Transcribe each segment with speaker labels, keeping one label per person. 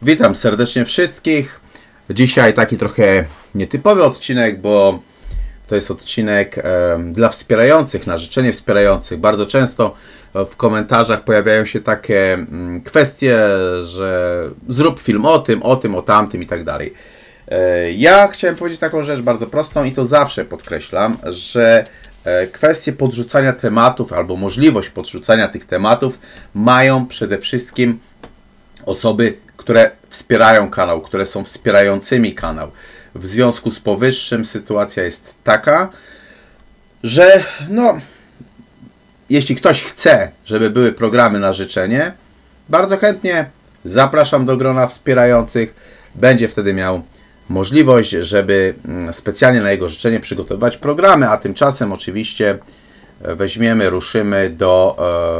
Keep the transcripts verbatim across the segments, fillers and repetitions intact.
Speaker 1: Witam serdecznie wszystkich. Dzisiaj taki trochę nietypowy odcinek, bo to jest odcinek e, dla wspierających, na życzenie wspierających. Bardzo często w komentarzach pojawiają się takie mm, kwestie, że zrób film o tym, o tym, o tamtym i tak dalej. E, ja chciałem powiedzieć taką rzecz bardzo prostą i to zawsze podkreślam, że e, kwestie podrzucania tematów albo możliwość podrzucania tych tematów mają przede wszystkim osoby, które wspierają kanał, które są wspierającymi kanał. W związku z powyższym sytuacja jest taka, że no, jeśli ktoś chce, żeby były programy na życzenie, bardzo chętnie zapraszam do grona wspierających. Będzie wtedy miał możliwość, żeby specjalnie na jego życzenie przygotowywać programy, a tymczasem oczywiście weźmiemy, ruszymy do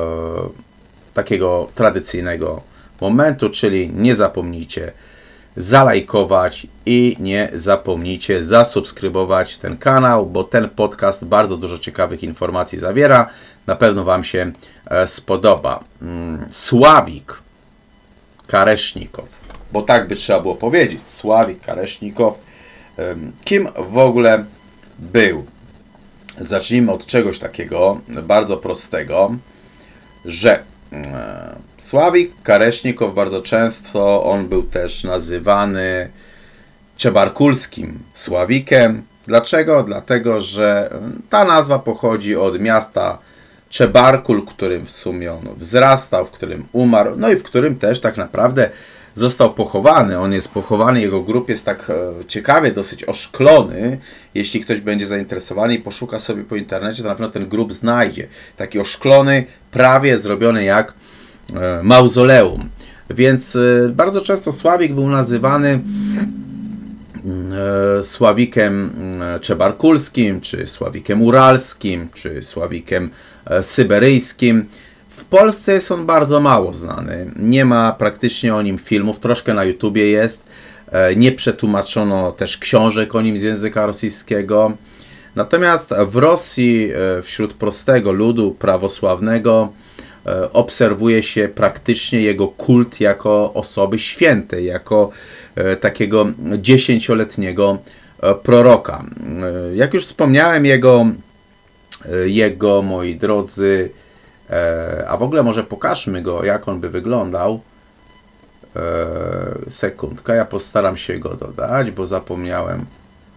Speaker 1: e, takiego tradycyjnego momentu, czyli nie zapomnijcie zalajkować i nie zapomnijcie zasubskrybować ten kanał, bo ten podcast bardzo dużo ciekawych informacji zawiera. Na pewno Wam się spodoba. Sławik Karesznikow, bo tak by trzeba było powiedzieć. Sławik Karesznikow. Kim w ogóle był? Zacznijmy od czegoś takiego bardzo prostego, że Sławik Karesznikow bardzo często on był też nazywany Czebarkulskim Sławikiem. Dlaczego? Dlatego, że ta nazwa pochodzi od miasta Czebarkul, w którym w sumie on wzrastał, w którym umarł, no i w którym też tak naprawdę został pochowany. On jest pochowany, jego grób jest tak ciekawie dosyć oszklony. Jeśli ktoś będzie zainteresowany i poszuka sobie po internecie, to na pewno ten grób znajdzie. Taki oszklony, prawie zrobiony jak mauzoleum. Więc bardzo często Sławik był nazywany Sławikiem Czebarkulskim, czy Sławikiem Uralskim, czy Sławikiem Syberyjskim. W Polsce jest on bardzo mało znany. Nie ma praktycznie o nim filmów, troszkę na YouTubie jest. Nie przetłumaczono też książek o nim z języka rosyjskiego. Natomiast w Rosji, wśród prostego ludu prawosławnego, obserwuje się praktycznie jego kult jako osoby świętej, jako takiego dziesięcioletniego proroka. Jak już wspomniałem, jego, jego moi drodzy, a w ogóle może pokażmy go, jak on by wyglądał. Sekundka, ja postaram się go dodać, bo zapomniałem.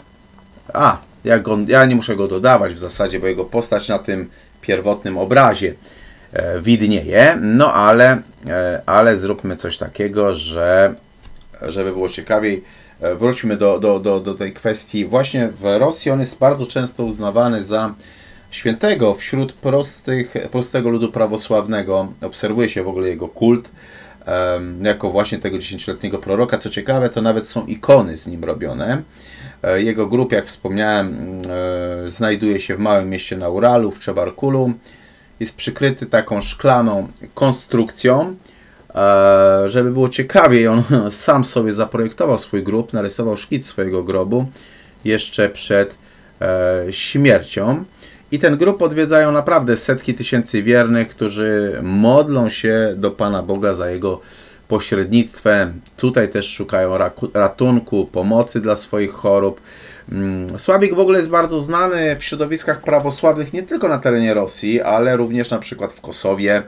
Speaker 1: A, jak on, ja nie muszę go dodawać w zasadzie, bo jego postać na tym pierwotnym obrazie widnieje. No ale, ale zróbmy coś takiego, że żeby było ciekawiej. Wróćmy do, do, do, do tej kwestii. Właśnie w Rosji on jest bardzo często uznawany za świętego wśród prostych, prostego ludu prawosławnego. Obserwuje się w ogóle jego kult um, jako właśnie tego dziesięcioletniego proroka. Co ciekawe, to nawet są ikony z nim robione. Jego grób, jak wspomniałem, e, znajduje się w małym mieście na Uralu, w Czebarkulu. Jest przykryty taką szklaną konstrukcją. E, żeby było ciekawiej, on sam sobie zaprojektował swój grób, narysował szkic swojego grobu jeszcze przed e, śmiercią. I ten grób odwiedzają naprawdę setki tysięcy wiernych, którzy modlą się do Pana Boga za jego pośrednictwem. Tutaj też szukają ratunku, pomocy dla swoich chorób. Sławik w ogóle jest bardzo znany w środowiskach prawosławnych nie tylko na terenie Rosji, ale również na przykład w Kosowie,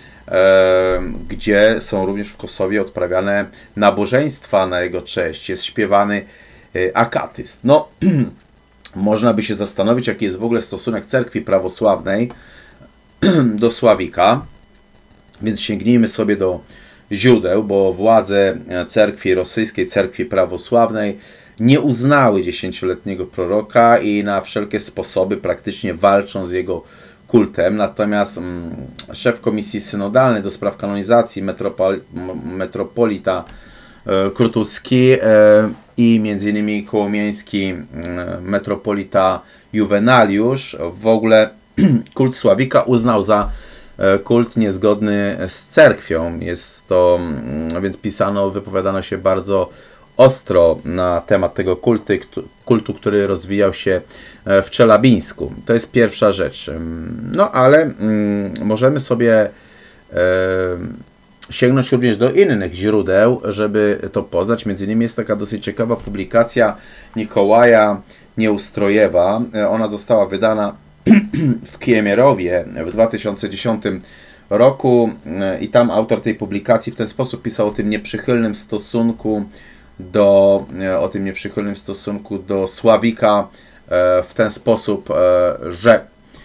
Speaker 1: gdzie są również w Kosowie odprawiane nabożeństwa na jego cześć. Jest śpiewany akatyst. No, można by się zastanowić, jaki jest w ogóle stosunek cerkwi prawosławnej do Sławika. Więc sięgnijmy sobie do źródeł, bo władze cerkwi rosyjskiej, cerkwi prawosławnej nie uznały dziesięcioletniego proroka i na wszelkie sposoby praktycznie walczą z jego kultem. Natomiast mm, szef Komisji Synodalnej do spraw kanonizacji, metropol, metropolita e, Krutuski e, i między innymi kołomieński e, metropolita Juwenaliusz w ogóle kult Sławika uznał za kult niezgodny z cerkwią. Jest to, więc pisano, wypowiadano się bardzo ostro na temat tego kulty, kultu, który rozwijał się w Czelabińsku. To jest pierwsza rzecz. No ale mm, możemy sobie e, sięgnąć również do innych źródeł, żeby to poznać. Między innymi jest taka dosyć ciekawa publikacja Nikołaja Nieustrojewa. Ona została wydana w Kiemierowie w dwa tysiące dziesiątym roku i tam autor tej publikacji w ten sposób pisał o tym nieprzychylnym stosunku do, o tym nieprzychylnym stosunku do Sławika w ten sposób, że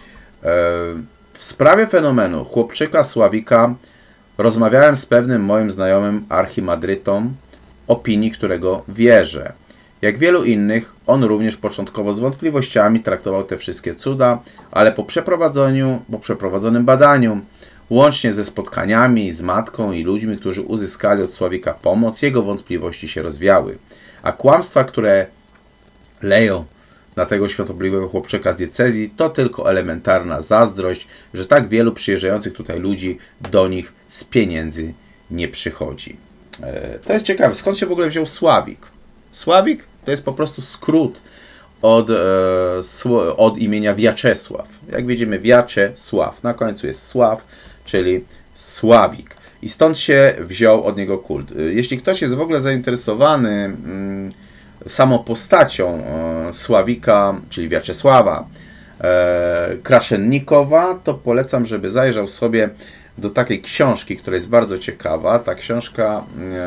Speaker 1: w sprawie fenomenu chłopczyka Sławika rozmawiałem z pewnym moim znajomym archimadrytą, opinii którego wierzę. Jak wielu innych, on również początkowo z wątpliwościami traktował te wszystkie cuda, ale po przeprowadzeniu, po przeprowadzonym badaniu, łącznie ze spotkaniami z matką i ludźmi, którzy uzyskali od Sławika pomoc, jego wątpliwości się rozwiały. A kłamstwa, które leją na tego świątobliwego chłopczyka z diecezji, to tylko elementarna zazdrość, że tak wielu przyjeżdżających tutaj ludzi do nich z pieniędzy nie przychodzi. To jest ciekawe, skąd się w ogóle wziął Sławik? Sławik to jest po prostu skrót od, od imienia Wiaczesław. Jak widzimy, Wiaczesław. Na końcu jest Sław, czyli Sławik. I stąd się wziął od niego kult. Jeśli ktoś jest w ogóle zainteresowany samą postacią Sławika, czyli Wiaczesława Kraszennikowa, to polecam, żeby zajrzał sobie do takiej książki, która jest bardzo ciekawa. Ta książka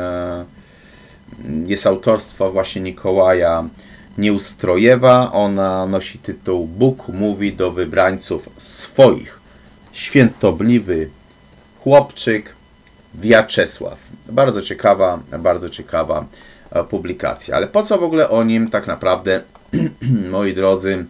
Speaker 1: jest autorstwa właśnie Nikołaja Nieustrojewa. Ona nosi tytuł Bóg mówi do wybrańców swoich. Świętobliwy chłopczyk Wiaczesław. Bardzo ciekawa, bardzo ciekawa publikacja. Ale po co w ogóle o nim tak naprawdę, moi drodzy,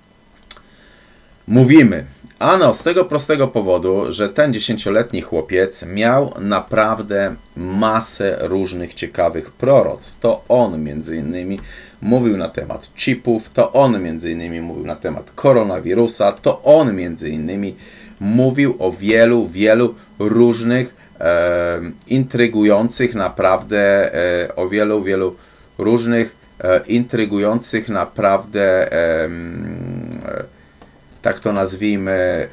Speaker 1: mówimy? Ano, z tego prostego powodu, że ten dziesięcioletni chłopiec miał naprawdę masę różnych ciekawych proroctw. To on między innymi mówił na temat chipów, to on między innymi mówił na temat koronawirusa, to on między innymi mówił o wielu, wielu różnych e, intrygujących naprawdę, e, o wielu, wielu różnych e, intrygujących naprawdę e, e, tak to nazwijmy,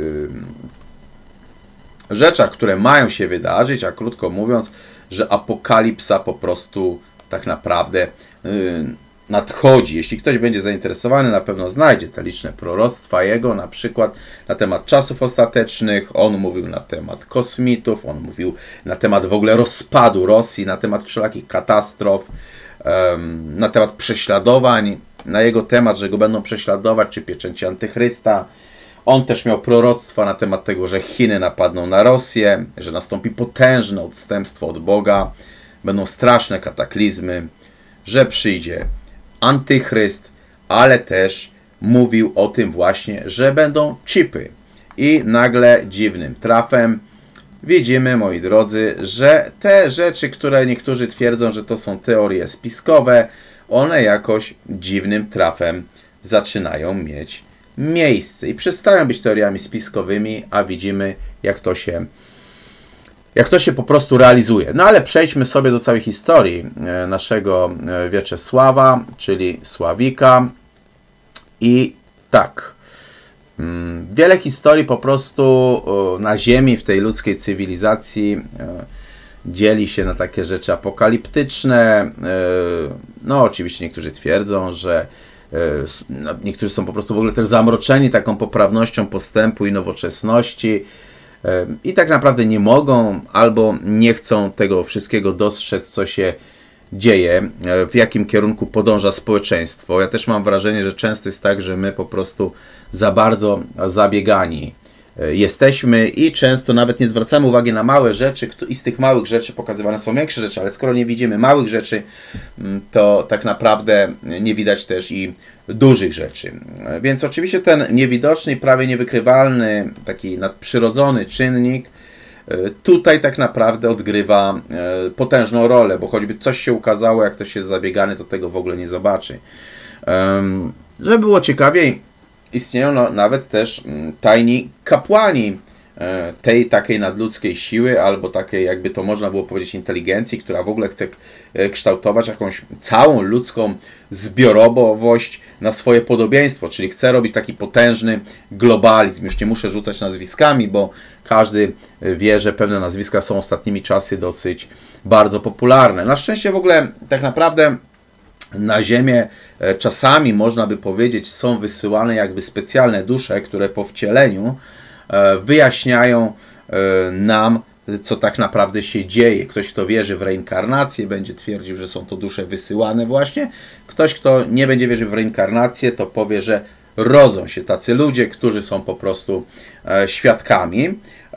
Speaker 1: yy, rzeczach, które mają się wydarzyć, a krótko mówiąc, że apokalipsa po prostu tak naprawdę yy, nadchodzi. Jeśli ktoś będzie zainteresowany, na pewno znajdzie te liczne proroctwa jego, na przykład na temat czasów ostatecznych, on mówił na temat kosmitów, on mówił na temat w ogóle rozpadu Rosji, na temat wszelakich katastrof, yy, na temat prześladowań, na jego temat, że go będą prześladować, czy pieczęci Antychrysta. On też miał proroctwa na temat tego, że Chiny napadną na Rosję, że nastąpi potężne odstępstwo od Boga, będą straszne kataklizmy, że przyjdzie Antychryst, ale też mówił o tym właśnie, że będą chipy. I nagle dziwnym trafem widzimy, moi drodzy, że te rzeczy, które niektórzy twierdzą, że to są teorie spiskowe, one jakoś dziwnym trafem zaczynają mieć miejsce i przestają być teoriami spiskowymi, a widzimy, jak to się, jak to się po prostu realizuje. No ale przejdźmy sobie do całej historii naszego Wiaczesława, czyli Sławika. I tak, wiele historii po prostu na ziemi, w tej ludzkiej cywilizacji dzieli się na takie rzeczy apokaliptyczne. No oczywiście niektórzy twierdzą, że niektórzy są po prostu w ogóle też zamroczeni taką poprawnością postępu i nowoczesności i tak naprawdę nie mogą albo nie chcą tego wszystkiego dostrzec, co się dzieje, w jakim kierunku podąża społeczeństwo. Ja też mam wrażenie, że często jest tak, że my po prostu za bardzo zabiegani jesteśmy i często nawet nie zwracamy uwagi na małe rzeczy i z tych małych rzeczy pokazywane są większe rzeczy, ale skoro nie widzimy małych rzeczy, to tak naprawdę nie widać też i dużych rzeczy. Więc oczywiście ten niewidoczny i prawie niewykrywalny, taki nadprzyrodzony czynnik tutaj tak naprawdę odgrywa potężną rolę, bo choćby coś się ukazało, jak ktoś jest zabiegany, to tego w ogóle nie zobaczy. Żeby było ciekawiej, istnieją no, nawet też tajni kapłani tej takiej nadludzkiej siły, albo takiej, jakby to można było powiedzieć, inteligencji, która w ogóle chce kształtować jakąś całą ludzką zbiorowość na swoje podobieństwo, czyli chce robić taki potężny globalizm. Już nie muszę rzucać nazwiskami, bo każdy wie, że pewne nazwiska są ostatnimi czasy dosyć bardzo popularne. Na szczęście w ogóle tak naprawdę na Ziemię czasami, można by powiedzieć, są wysyłane jakby specjalne dusze, które po wcieleniu wyjaśniają nam, co tak naprawdę się dzieje. Ktoś, kto wierzy w reinkarnację, będzie twierdził, że są to dusze wysyłane właśnie. Ktoś, kto nie będzie wierzył w reinkarnację, to powie, że rodzą się tacy ludzie, którzy są po prostu świadkami.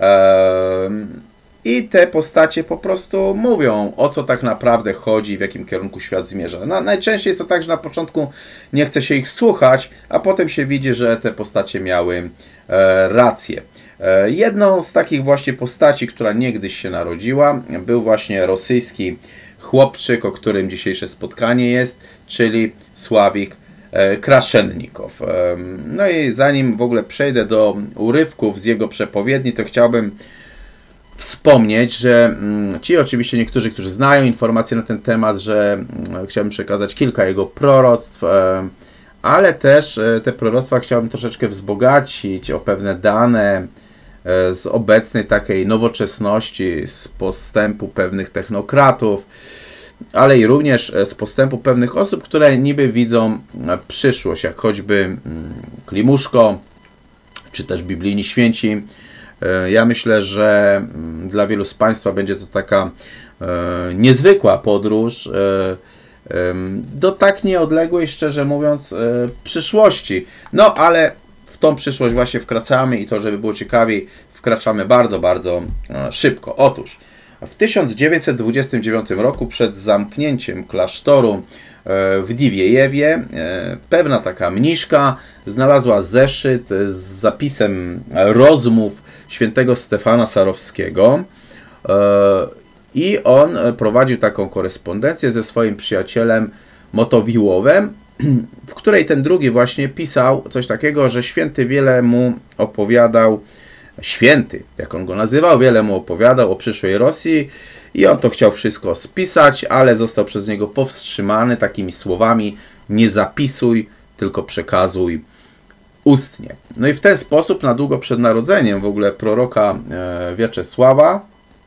Speaker 1: I te postacie po prostu mówią, o co tak naprawdę chodzi, w jakim kierunku świat zmierza. No, najczęściej jest to tak, że na początku nie chce się ich słuchać, a potem się widzi, że te postacie miały e, rację. E, jedną z takich właśnie postaci, która niegdyś się narodziła, był właśnie rosyjski chłopczyk, o którym dzisiejsze spotkanie jest, czyli Sławik e, Kraszennikow. E, no i zanim w ogóle przejdę do urywków z jego przepowiedni, to chciałbym wspomnieć, że ci oczywiście niektórzy, którzy znają informacje na ten temat, że chciałbym przekazać kilka jego proroctw, ale też te proroctwa chciałbym troszeczkę wzbogacić o pewne dane z obecnej takiej nowoczesności, z postępu pewnych technokratów, ale i również z postępu pewnych osób, które niby widzą przyszłość, jak choćby Klimuszko, czy też biblijni święci. Ja myślę, że dla wielu z Państwa będzie to taka niezwykła podróż do tak nieodległej, szczerze mówiąc, przyszłości. No, ale w tą przyszłość właśnie wkraczamy i to, żeby było ciekawiej, wkraczamy bardzo, bardzo szybko. Otóż w tysiąc dziewięćset dwudziestym dziewiątym roku, przed zamknięciem klasztoru w Diwiejewie, pewna taka mniszka znalazła zeszyt z zapisem rozmów świętego Stefana Sarowskiego i on prowadził taką korespondencję ze swoim przyjacielem Motowiłowem, w której ten drugi właśnie pisał coś takiego, że święty wiele mu opowiadał, święty, jak on go nazywał, wiele mu opowiadał o przyszłej Rosji i on to chciał wszystko spisać, ale został przez niego powstrzymany takimi słowami: nie zapisuj, tylko przekazuj ustnie. No i w ten sposób na długo przed narodzeniem w ogóle proroka Wieczesława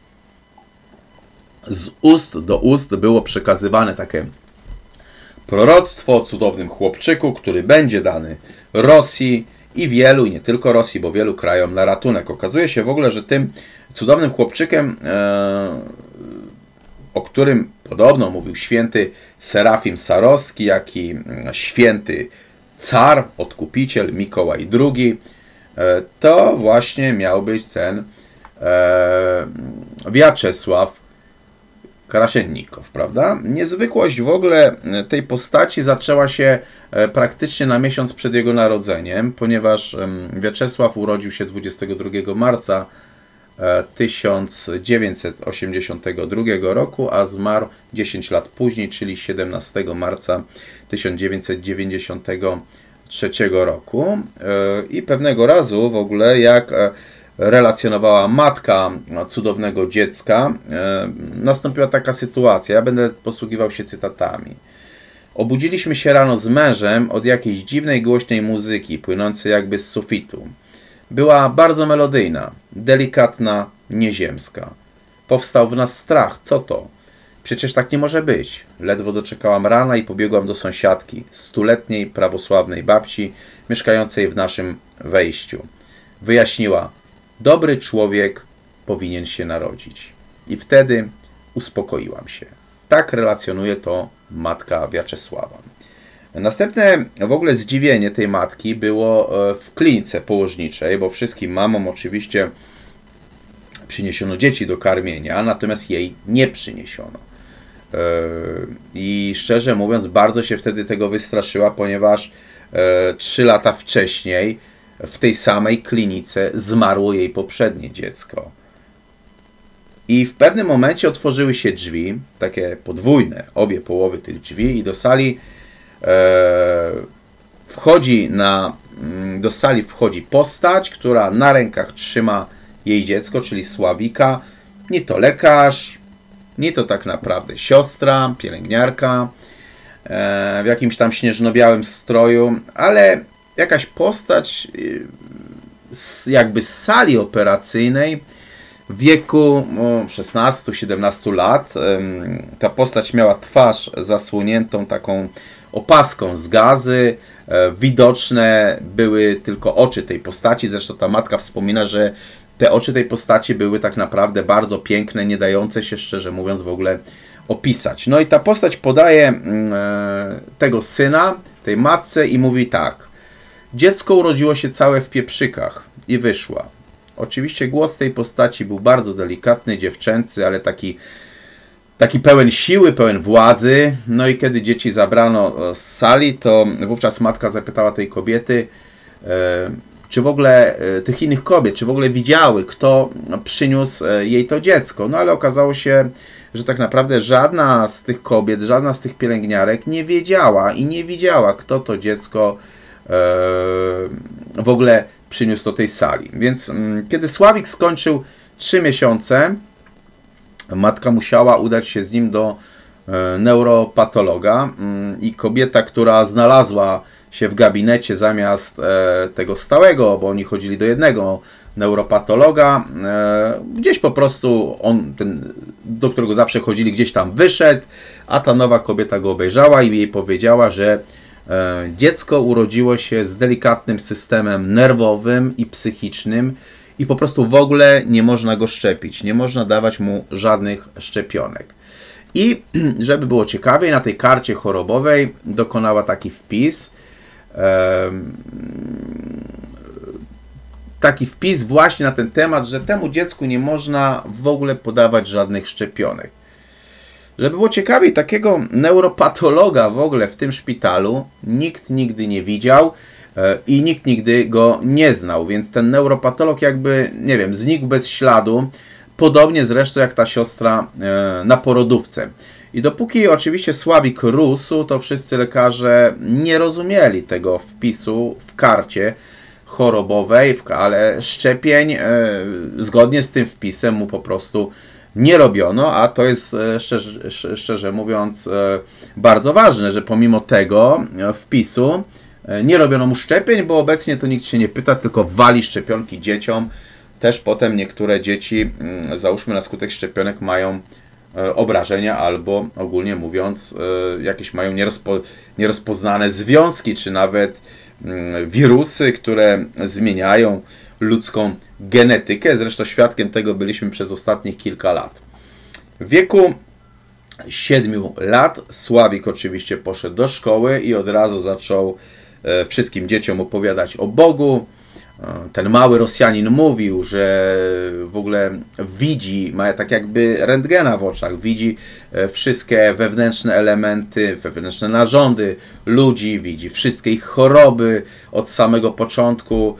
Speaker 1: z ust do ust było przekazywane takie proroctwo o cudownym chłopczyku, który będzie dany Rosji i wielu, i nie tylko Rosji, bo wielu krajom na ratunek. Okazuje się w ogóle, że tym cudownym chłopczykiem, o którym podobno mówił święty Serafim Sarowski, jak i święty car, odkupiciel Mikołaj drugi, to właśnie miał być ten Wiaczesław Kraszennikow, prawda? Niezwykłość w ogóle tej postaci zaczęła się praktycznie na miesiąc przed jego narodzeniem, ponieważ Wiaczesław urodził się dwudziestego drugiego marca tysiąc dziewięćset osiemdziesiątego drugiego roku, a zmarł dziesięć lat później, czyli siedemnastego marca tysiąc dziewięćset dziewięćdziesiątego trzeciego roku. I pewnego razu w ogóle, jak relacjonowała matka cudownego dziecka, nastąpiła taka sytuacja. Ja będę posługiwał się cytatami. Obudziliśmy się rano z mężem od jakiejś dziwnej, głośnej muzyki, płynącej jakby z sufitu. Była bardzo melodyjna, delikatna, nieziemska. Powstał w nas strach. Co to? Przecież tak nie może być. Ledwo doczekałam rana i pobiegłam do sąsiadki, stuletniej prawosławnej babci, mieszkającej w naszym wejściu. Wyjaśniła: dobry człowiek powinien się narodzić. I wtedy uspokoiłam się. Tak relacjonuje to matka Wiaczesława. Następne w ogóle zdziwienie tej matki było w klinice położniczej, bo wszystkim mamom oczywiście przyniesiono dzieci do karmienia, natomiast jej nie przyniesiono. I szczerze mówiąc, bardzo się wtedy tego wystraszyła, ponieważ trzy lata wcześniej w tej samej klinice zmarło jej poprzednie dziecko. I w pewnym momencie otworzyły się drzwi, takie podwójne, obie połowy tych drzwi, i do sali e, wchodzi na, do sali wchodzi postać, która na rękach trzyma jej dziecko, czyli Sławika. Nie to lekarz, nie to tak naprawdę siostra, pielęgniarka w jakimś tam śnieżno-białym stroju, ale jakaś postać jakby z sali operacyjnej w wieku szesnastu siedemnastu lat. Ta postać miała twarz zasłoniętą taką opaską z gazy. Widoczne były tylko oczy tej postaci. Zresztą ta matka wspomina, że te oczy tej postaci były tak naprawdę bardzo piękne, nie dające się, szczerze mówiąc, w ogóle opisać. No i ta postać podaje tego syna, tej matce i mówi tak. Dziecko urodziło się całe w pieprzykach i wyszła. Oczywiście głos tej postaci był bardzo delikatny, dziewczęcy, ale taki, taki pełen siły, pełen władzy. No i kiedy dzieci zabrano z sali, to wówczas matka zapytała tej kobiety, czy w ogóle tych innych kobiet, czy w ogóle widziały, kto przyniósł jej to dziecko. No ale okazało się, że tak naprawdę żadna z tych kobiet, żadna z tych pielęgniarek nie wiedziała i nie widziała, kto to dziecko w ogóle przyniósł do tej sali. Więc kiedy Sławik skończył trzy miesiące, matka musiała udać się z nim do neuropatologa i kobieta, która znalazła się w gabinecie zamiast tego stałego, bo oni chodzili do jednego neuropatologa, gdzieś po prostu on, ten, do którego zawsze chodzili, gdzieś tam wyszedł, a ta nowa kobieta go obejrzała i jej powiedziała, że dziecko urodziło się z delikatnym systemem nerwowym i psychicznym i po prostu w ogóle nie można go szczepić, nie można dawać mu żadnych szczepionek. I żeby było ciekawiej, na tej karcie chorobowej dokonała taki wpis, taki wpis właśnie na ten temat, że temu dziecku nie można w ogóle podawać żadnych szczepionek. Żeby było ciekawiej, takiego neuropatologa w ogóle w tym szpitalu nikt nigdy nie widział i nikt nigdy go nie znał, więc ten neuropatolog jakby, nie wiem, znikł bez śladu, podobnie zresztą jak ta siostra na porodówce. I dopóki oczywiście Sławik rósł, to wszyscy lekarze nie rozumieli tego wpisu w karcie chorobowej, ale szczepień zgodnie z tym wpisem mu po prostu nie robiono, a to jest szczerze, szczerze mówiąc bardzo ważne, że pomimo tego wpisu nie robiono mu szczepień, bo obecnie to nikt się nie pyta, tylko wali szczepionki dzieciom. Też potem niektóre dzieci, załóżmy na skutek szczepionek, mają obrażenia albo ogólnie mówiąc jakieś mają nierozpo, nierozpoznane związki, czy nawet wirusy, które zmieniają ludzką genetykę. Zresztą świadkiem tego byliśmy przez ostatnich kilka lat. W wieku siedmiu lat Sławik oczywiście poszedł do szkoły i od razu zaczął wszystkim dzieciom opowiadać o Bogu. Ten mały Rosjanin mówił, że w ogóle widzi, ma tak jakby rentgena w oczach, widzi wszystkie wewnętrzne elementy, wewnętrzne narządy ludzi, widzi wszystkie ich choroby od samego początku.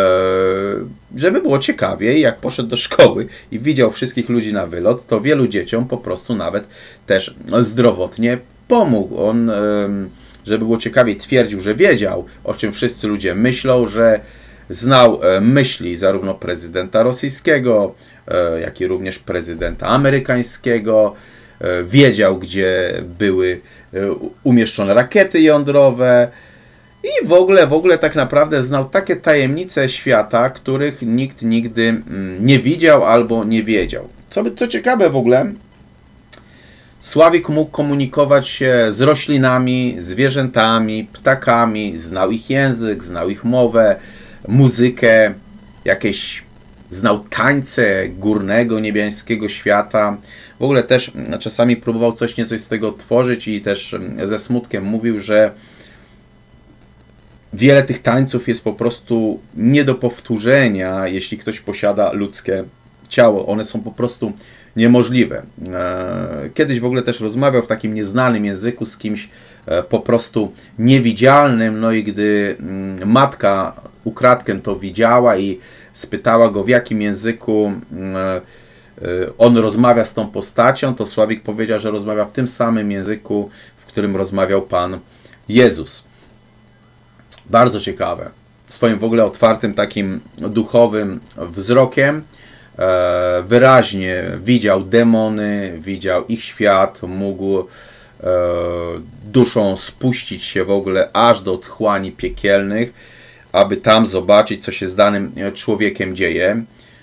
Speaker 1: Żeby było ciekawiej, jak poszedł do szkoły i widział wszystkich ludzi na wylot, to wielu dzieciom po prostu nawet też zdrowotnie pomógł. On, żeby było ciekawiej, twierdził, że wiedział, o czym wszyscy ludzie myślą, że znał myśli zarówno prezydenta rosyjskiego, jak i również prezydenta amerykańskiego. Wiedział, gdzie były umieszczone rakiety jądrowe i w ogóle, w ogóle tak naprawdę znał takie tajemnice świata, których nikt nigdy nie widział albo nie wiedział. Co, co ciekawe w ogóle, Sławik mógł komunikować się z roślinami, zwierzętami, ptakami, znał ich język, znał ich mowę, muzykę, jakieś znał tańce górnego, niebiańskiego świata. W ogóle też czasami próbował coś niecoś z tego tworzyć i też ze smutkiem mówił, że wiele tych tańców jest po prostu nie do powtórzenia, jeśli ktoś posiada ludzkie ciało. One są po prostu niemożliwe. Kiedyś w ogóle też rozmawiał w takim nieznanym języku z kimś po prostu niewidzialnym, no i gdy matka ukradkiem to widziała i spytała go, w jakim języku on rozmawia z tą postacią, to Sławik powiedział, że rozmawia w tym samym języku, w którym rozmawiał Pan Jezus. Bardzo ciekawe. Swoim w ogóle otwartym takim duchowym wzrokiem wyraźnie widział demony, widział ich świat, mógł duszą spuścić się w ogóle aż do otchłani piekielnych, aby tam zobaczyć, co się z danym człowiekiem dzieje.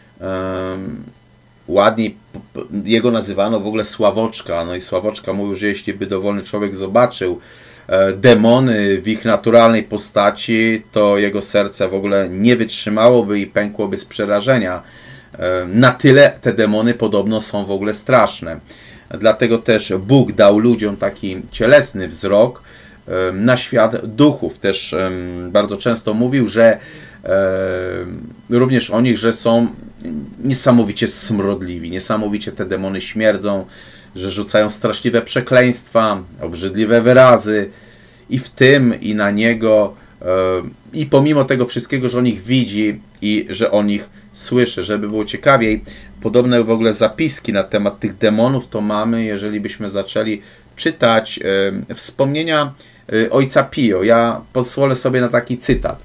Speaker 1: Ładniej jego nazywano w ogóle Sławoczka. No i Sławoczka mówił, że jeśli by dowolny człowiek zobaczył demony w ich naturalnej postaci, to jego serce w ogóle nie wytrzymałoby i pękłoby z przerażenia. Na tyle te demony podobno są w ogóle straszne. Dlatego też Bóg dał ludziom taki cielesny wzrok na świat duchów. Też bardzo często mówił, że również o nich, że są niesamowicie smrodliwi, niesamowicie te demony śmierdzą, że rzucają straszliwe przekleństwa, obrzydliwe wyrazy i w tym i na niego i pomimo tego wszystkiego, że on ich widzi i że o nich słyszy. Żeby było ciekawiej, podobne w ogóle zapiski na temat tych demonów to mamy, jeżeli byśmy zaczęli czytać e, wspomnienia e, ojca Pio. Ja pozwolę sobie na taki cytat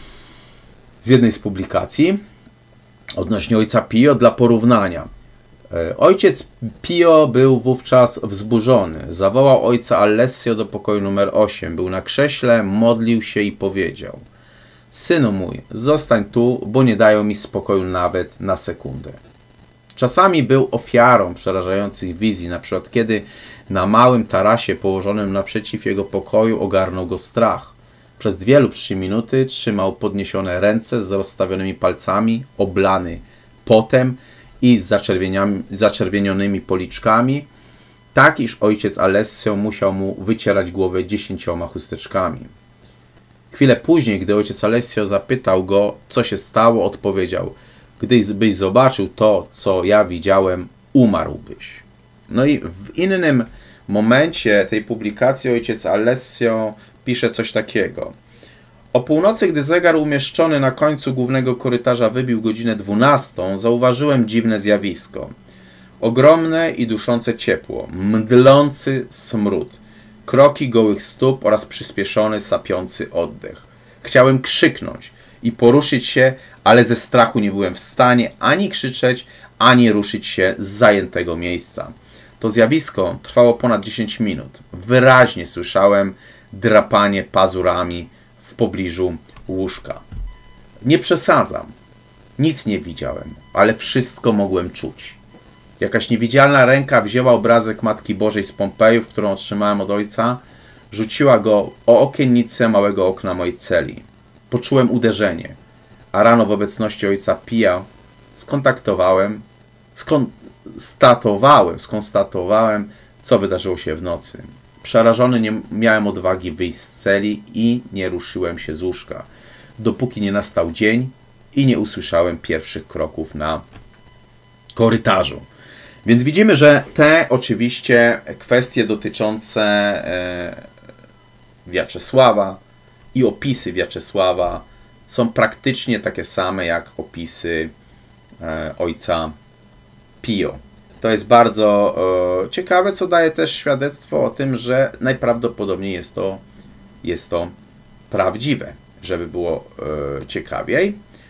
Speaker 1: z jednej z publikacji odnośnie ojca Pio dla porównania. E, ojciec Pio był wówczas wzburzony. Zawołał ojca Alessio do pokoju numer osiem. Był na krześle, modlił się i powiedział: synu mój, zostań tu, bo nie dają mi spokoju nawet na sekundę. Czasami był ofiarą przerażających wizji, na przykład kiedy na małym tarasie położonym naprzeciw jego pokoju ogarnął go strach. Przez dwie lub trzy minuty trzymał podniesione ręce z rozstawionymi palcami, oblany potem i z zaczerwienionymi policzkami, tak iż ojciec Alessio musiał mu wycierać głowę dziesięcioma chusteczkami. Chwilę później, gdy ojciec Alessio zapytał go, co się stało, odpowiedział: gdybyś zobaczył to, co ja widziałem, umarłbyś. No i w innym momencie tej publikacji ojciec Alessio pisze coś takiego. O północy, gdy zegar umieszczony na końcu głównego korytarza wybił godzinę dwunastą, zauważyłem dziwne zjawisko. Ogromne i duszące ciepło, mdlący smród, kroki gołych stóp oraz przyspieszony, sapiący oddech. Chciałem krzyknąć i poruszyć się, ale ze strachu nie byłem w stanie ani krzyczeć, ani ruszyć się z zajętego miejsca. To zjawisko trwało ponad dziesięć minut. Wyraźnie słyszałem drapanie pazurami w pobliżu łóżka. Nie przesadzam. Nic nie widziałem, ale wszystko mogłem czuć. Jakaś niewidzialna ręka wzięła obrazek Matki Bożej z Pompejów, którą otrzymałem od ojca, rzuciła go o okiennicę małego okna mojej celi. Poczułem uderzenie, a rano w obecności ojca Pia skontaktowałem, skonstatowałem, skonstatowałem, co wydarzyło się w nocy. Przerażony nie miałem odwagi wyjść z celi i nie ruszyłem się z łóżka, dopóki nie nastał dzień i nie usłyszałem pierwszych kroków na korytarzu. Więc widzimy, że te oczywiście kwestie dotyczące e, Wiaczesława i opisy Wiaczesława są praktycznie takie same jak opisy e, ojca Pio. To jest bardzo e, ciekawe, co daje też świadectwo o tym, że najprawdopodobniej jest to, jest to prawdziwe, żeby było e, ciekawiej.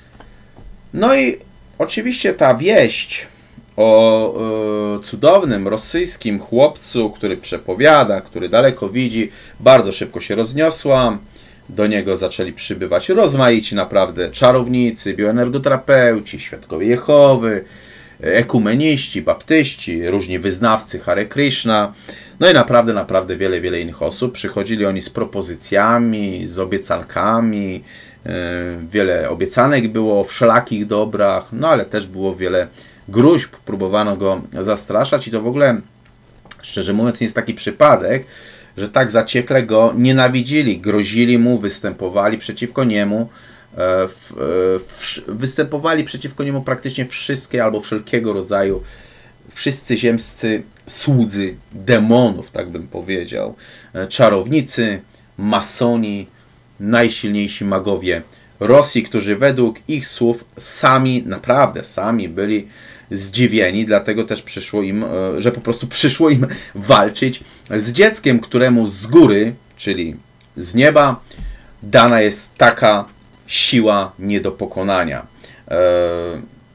Speaker 1: No i oczywiście ta wieść o e, cudownym rosyjskim chłopcu, który przepowiada, który daleko widzi, bardzo szybko się rozniosła. Do niego zaczęli przybywać rozmaici naprawdę czarownicy, bioenergoterapeuci, świadkowie Jehowy, ekumeniści, baptyści, różni wyznawcy Hare Krishna, no i naprawdę, naprawdę wiele, wiele innych osób. Przychodzili oni z propozycjami, z obiecankami, wiele obiecanek było o wszelakich dobrach, no ale też było wiele gruźb, próbowano go zastraszać i to w ogóle, szczerze mówiąc, nie jest taki przypadek, że tak zaciekle go nienawidzili, grozili mu, występowali przeciwko niemu, w, w, występowali przeciwko niemu praktycznie wszystkie albo wszelkiego rodzaju wszyscy ziemscy słudzy demonów, tak bym powiedział, czarownicy, masoni, najsilniejsi magowie Rosji, którzy według ich słów sami, naprawdę sami byli zdziwieni, dlatego też przyszło im, że po prostu przyszło im walczyć z dzieckiem, któremu z góry, czyli z nieba, dana jest taka siła nie do pokonania.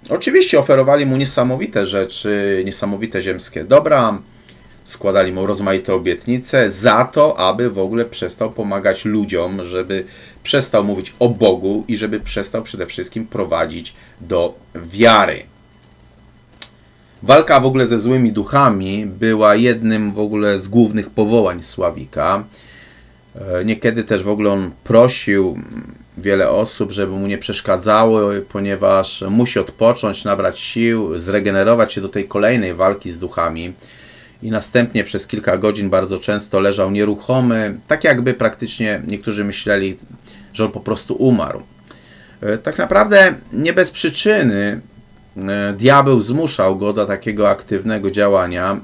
Speaker 1: Oczywiście oferowali mu niesamowite rzeczy, niesamowite ziemskie dobra, składali mu rozmaite obietnice za to, aby w ogóle przestał pomagać ludziom, żeby przestał mówić o Bogu i żeby przestał przede wszystkim prowadzić do wiary. Walka w ogóle ze złymi duchami była jednym w ogóle z głównych powołań Sławika. Niekiedy też w ogóle on prosił wiele osób, żeby mu nie przeszkadzało, ponieważ musi odpocząć, nabrać sił, zregenerować się do tej kolejnej walki z duchami. I następnie przez kilka godzin bardzo często leżał nieruchomy, tak jakby praktycznie niektórzy myśleli, że on po prostu umarł. Tak naprawdę nie bez przyczyny diabeł zmuszał go do takiego aktywnego działania.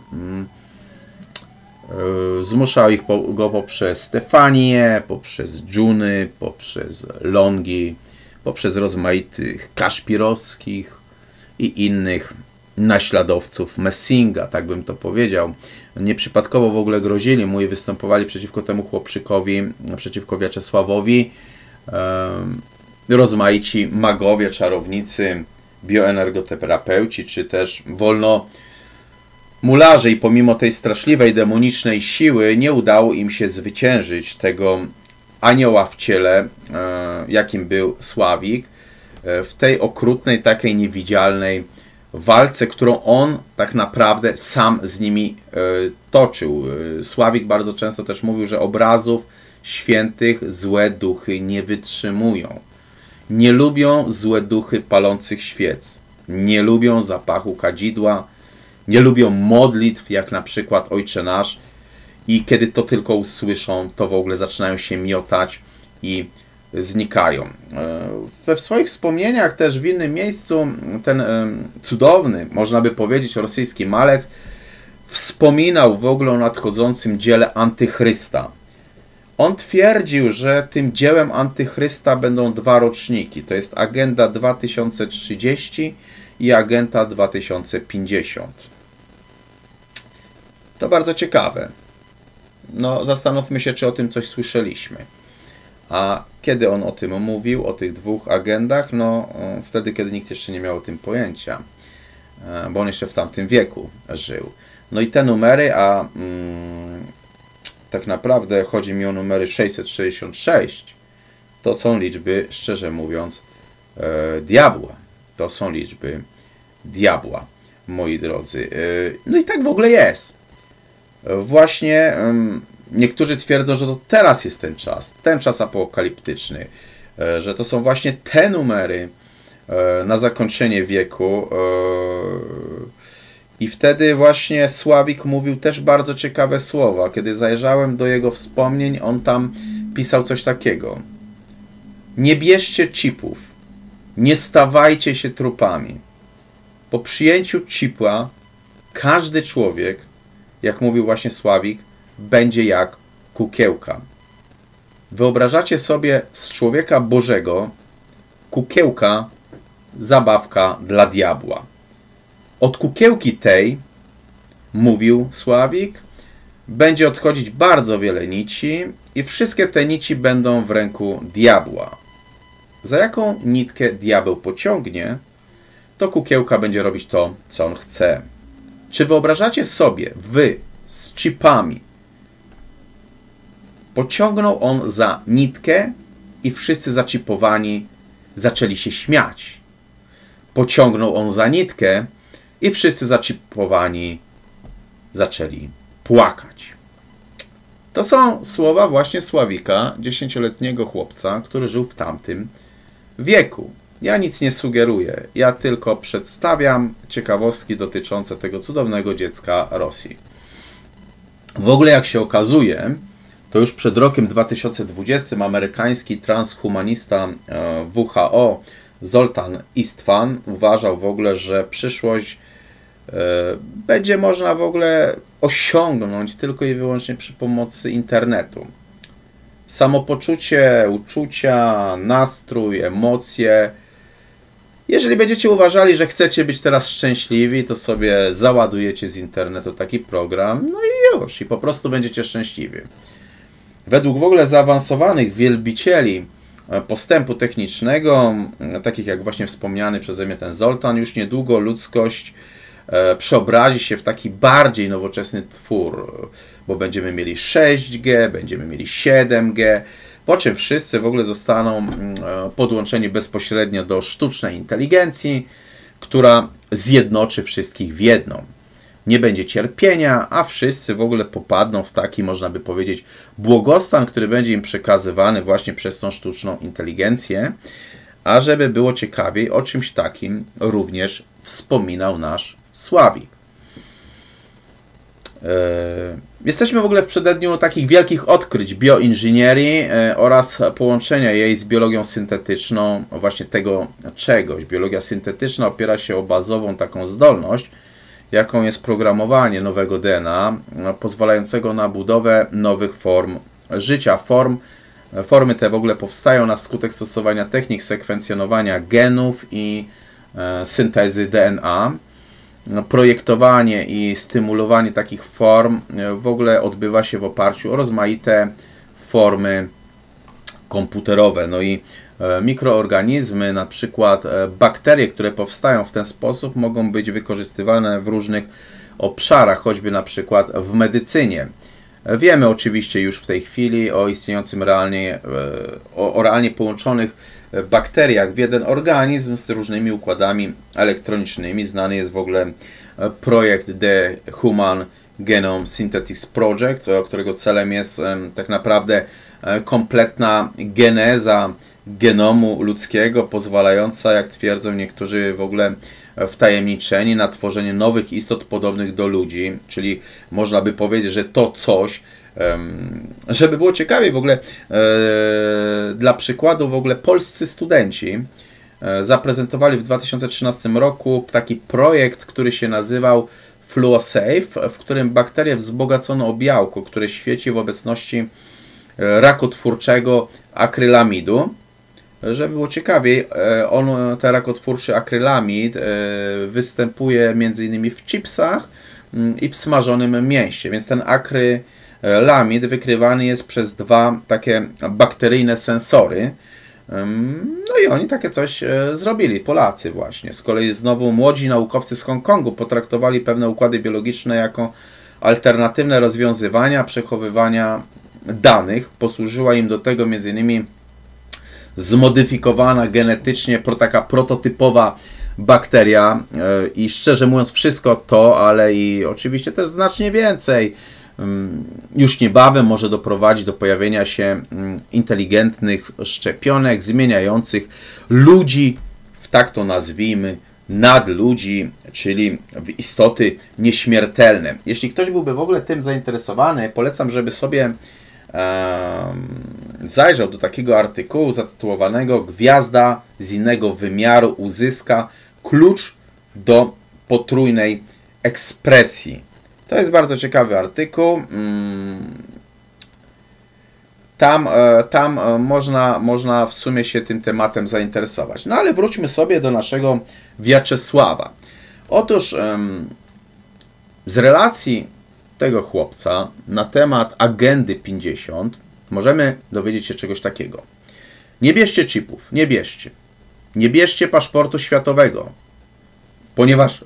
Speaker 1: Zmuszał ich go poprzez Stefanię, poprzez dżuny, poprzez longi, poprzez rozmaitych kaszpirowskich i innych naśladowców Messinga, tak bym to powiedział. Nieprzypadkowo w ogóle grozili mu i występowali przeciwko temu chłopczykowi, przeciwko Wiaczesławowi, rozmaici magowie, czarownicy, bioenergoterapeuci, czy też wolno mularze, i pomimo tej straszliwej, demonicznej siły nie udało im się zwyciężyć tego anioła w ciele, jakim był Sławik, w tej okrutnej, takiej niewidzialnej walce, którą on tak naprawdę sam z nimi toczył. Sławik bardzo często też mówił, że obrazów świętych złe duchy nie wytrzymują. Nie lubią złe duchy palących świec. Nie lubią zapachu kadzidła. Nie lubią modlitw, jak na przykład Ojcze Nasz. I kiedy to tylko usłyszą, to w ogóle zaczynają się miotać i znikają. We swoich wspomnieniach też w innym miejscu ten cudowny, można by powiedzieć, rosyjski malec wspominał w ogóle o nadchodzącym dziele Antychrysta. On twierdził, że tym dziełem Antychrysta będą dwa roczniki. To jest Agenda dwa tysiące trzydzieści i Agenda dwa tysiące pięćdziesiąt. To bardzo ciekawe. No, zastanówmy się, czy o tym coś słyszeliśmy. A kiedy on o tym mówił, o tych dwóch agendach? No, wtedy, kiedy nikt jeszcze nie miał o tym pojęcia, bo on jeszcze w tamtym wieku żył. No i te numery, a mm, tak naprawdę chodzi mi o numery sześćset sześćdziesiąt sześć, to są liczby, szczerze mówiąc, e, diabła. To są liczby diabła, moi drodzy. E, no i tak w ogóle jest. Właśnie e, niektórzy twierdzą, że to teraz jest ten czas, ten czas apokaliptyczny, e, że to są właśnie te numery e, na zakończenie wieku. E, I wtedy właśnie Sławik mówił też bardzo ciekawe słowa. Kiedy zajrzałem do jego wspomnień, on tam pisał coś takiego. Nie bierzcie chipów, nie stawajcie się trupami. Po przyjęciu chipa każdy człowiek, jak mówił właśnie Sławik, będzie jak kukiełka. Wyobrażacie sobie z człowieka Bożego kukiełka, zabawka dla diabła. Od kukiełki tej, mówił Sławik, będzie odchodzić bardzo wiele nici i wszystkie te nici będą w ręku diabła. Za jaką nitkę diabeł pociągnie, to kukiełka będzie robić to, co on chce. Czy wyobrażacie sobie, wy z chipami, pociągnął on za nitkę i wszyscy zaczipowani zaczęli się śmiać. Pociągnął on za nitkę i wszyscy zaczipowani zaczęli płakać. To są słowa właśnie Sławika, dziesięcioletniego chłopca, który żył w tamtym wieku. Ja nic nie sugeruję, ja tylko przedstawiam ciekawostki dotyczące tego cudownego dziecka Rosji. W ogóle, jak się okazuje, to już przed rokiem dwa tysiące dwudziestym amerykański transhumanista W H O Zoltan Istvan uważał w ogóle, że przyszłość będzie można w ogóle osiągnąć tylko i wyłącznie przy pomocy internetu. Samopoczucie, uczucia, nastrój, emocje. Jeżeli będziecie uważali, że chcecie być teraz szczęśliwi, to sobie załadujecie z internetu taki program, no i już, i po prostu będziecie szczęśliwi. Według w ogóle zaawansowanych wielbicieli postępu technicznego, takich jak właśnie wspomniany przeze mnie ten Zoltan, już niedługo ludzkość przeobrazi się w taki bardziej nowoczesny twór, bo będziemy mieli sześć G, będziemy mieli siedem G, po czym wszyscy w ogóle zostaną podłączeni bezpośrednio do sztucznej inteligencji, która zjednoczy wszystkich w jedną. Nie będzie cierpienia, a wszyscy w ogóle popadną w taki, można by powiedzieć, błogostan, który będzie im przekazywany właśnie przez tą sztuczną inteligencję. A żeby było ciekawiej, o czymś takim również wspominał nasz Sławik. Jesteśmy w ogóle w przededniu takich wielkich odkryć bioinżynierii oraz połączenia jej z biologią syntetyczną, właśnie tego czegoś. Biologia syntetyczna opiera się o bazową taką zdolność, jaką jest programowanie nowego D N A, pozwalającego na budowę nowych form życia. Form, formy te w ogóle powstają na skutek stosowania technik sekwencjonowania genów i e, syntezy D N A. Projektowanie i stymulowanie takich form w ogóle odbywa się w oparciu o rozmaite formy komputerowe. No i mikroorganizmy, na przykład bakterie, które powstają w ten sposób, mogą być wykorzystywane w różnych obszarach, choćby na przykład w medycynie. Wiemy oczywiście już w tej chwili o istniejącym realnie, o, o realnie połączonych bakteriach w jeden organizm z różnymi układami elektronicznymi. Znany jest w ogóle projekt The Human Genome Synthesis Project, którego celem jest tak naprawdę kompletna geneza genomu ludzkiego, pozwalająca, jak twierdzą niektórzy w ogóle wtajemniczeni, na tworzenie nowych istot podobnych do ludzi, czyli można by powiedzieć, że to coś, żeby było ciekawiej w ogóle, dla przykładu w ogóle polscy studenci zaprezentowali w dwa tysiące trzynastym roku taki projekt, który się nazywał FluoSafe, w którym bakterię wzbogacono o białko, które świeci w obecności rakotwórczego akrylamidu. Żeby było ciekawiej, on, ten rakotwórczy akrylamid występuje między innymi w chipsach i w smażonym mięsie, więc ten akrylamid wykrywany jest przez dwa takie bakteryjne sensory. No i oni takie coś zrobili, Polacy właśnie. Z kolei znowu młodzi naukowcy z Hongkongu potraktowali pewne układy biologiczne jako alternatywne rozwiązywania przechowywania danych. Posłużyła im do tego między innymi zmodyfikowana genetycznie taka prototypowa bakteria i szczerze mówiąc wszystko to, ale i oczywiście też znacznie więcej już niebawem może doprowadzić do pojawienia się inteligentnych szczepionek zmieniających ludzi w, tak to nazwijmy, nadludzi, czyli w istoty nieśmiertelne. Jeśli ktoś byłby w ogóle tym zainteresowany, polecam, żeby sobie zajrzał do takiego artykułu zatytułowanego Gwiazda z innego wymiaru uzyska klucz do potrójnej ekspresji. To jest bardzo ciekawy artykuł. Tam, tam można, można w sumie się tym tematem zainteresować. No ale wróćmy sobie do naszego Wiaczesława. Otóż z relacji tego chłopca na temat Agendy pięćdziesiąt możemy dowiedzieć się czegoś takiego. Nie bierzcie chipów, nie bierzcie. Nie bierzcie paszportu światowego, ponieważ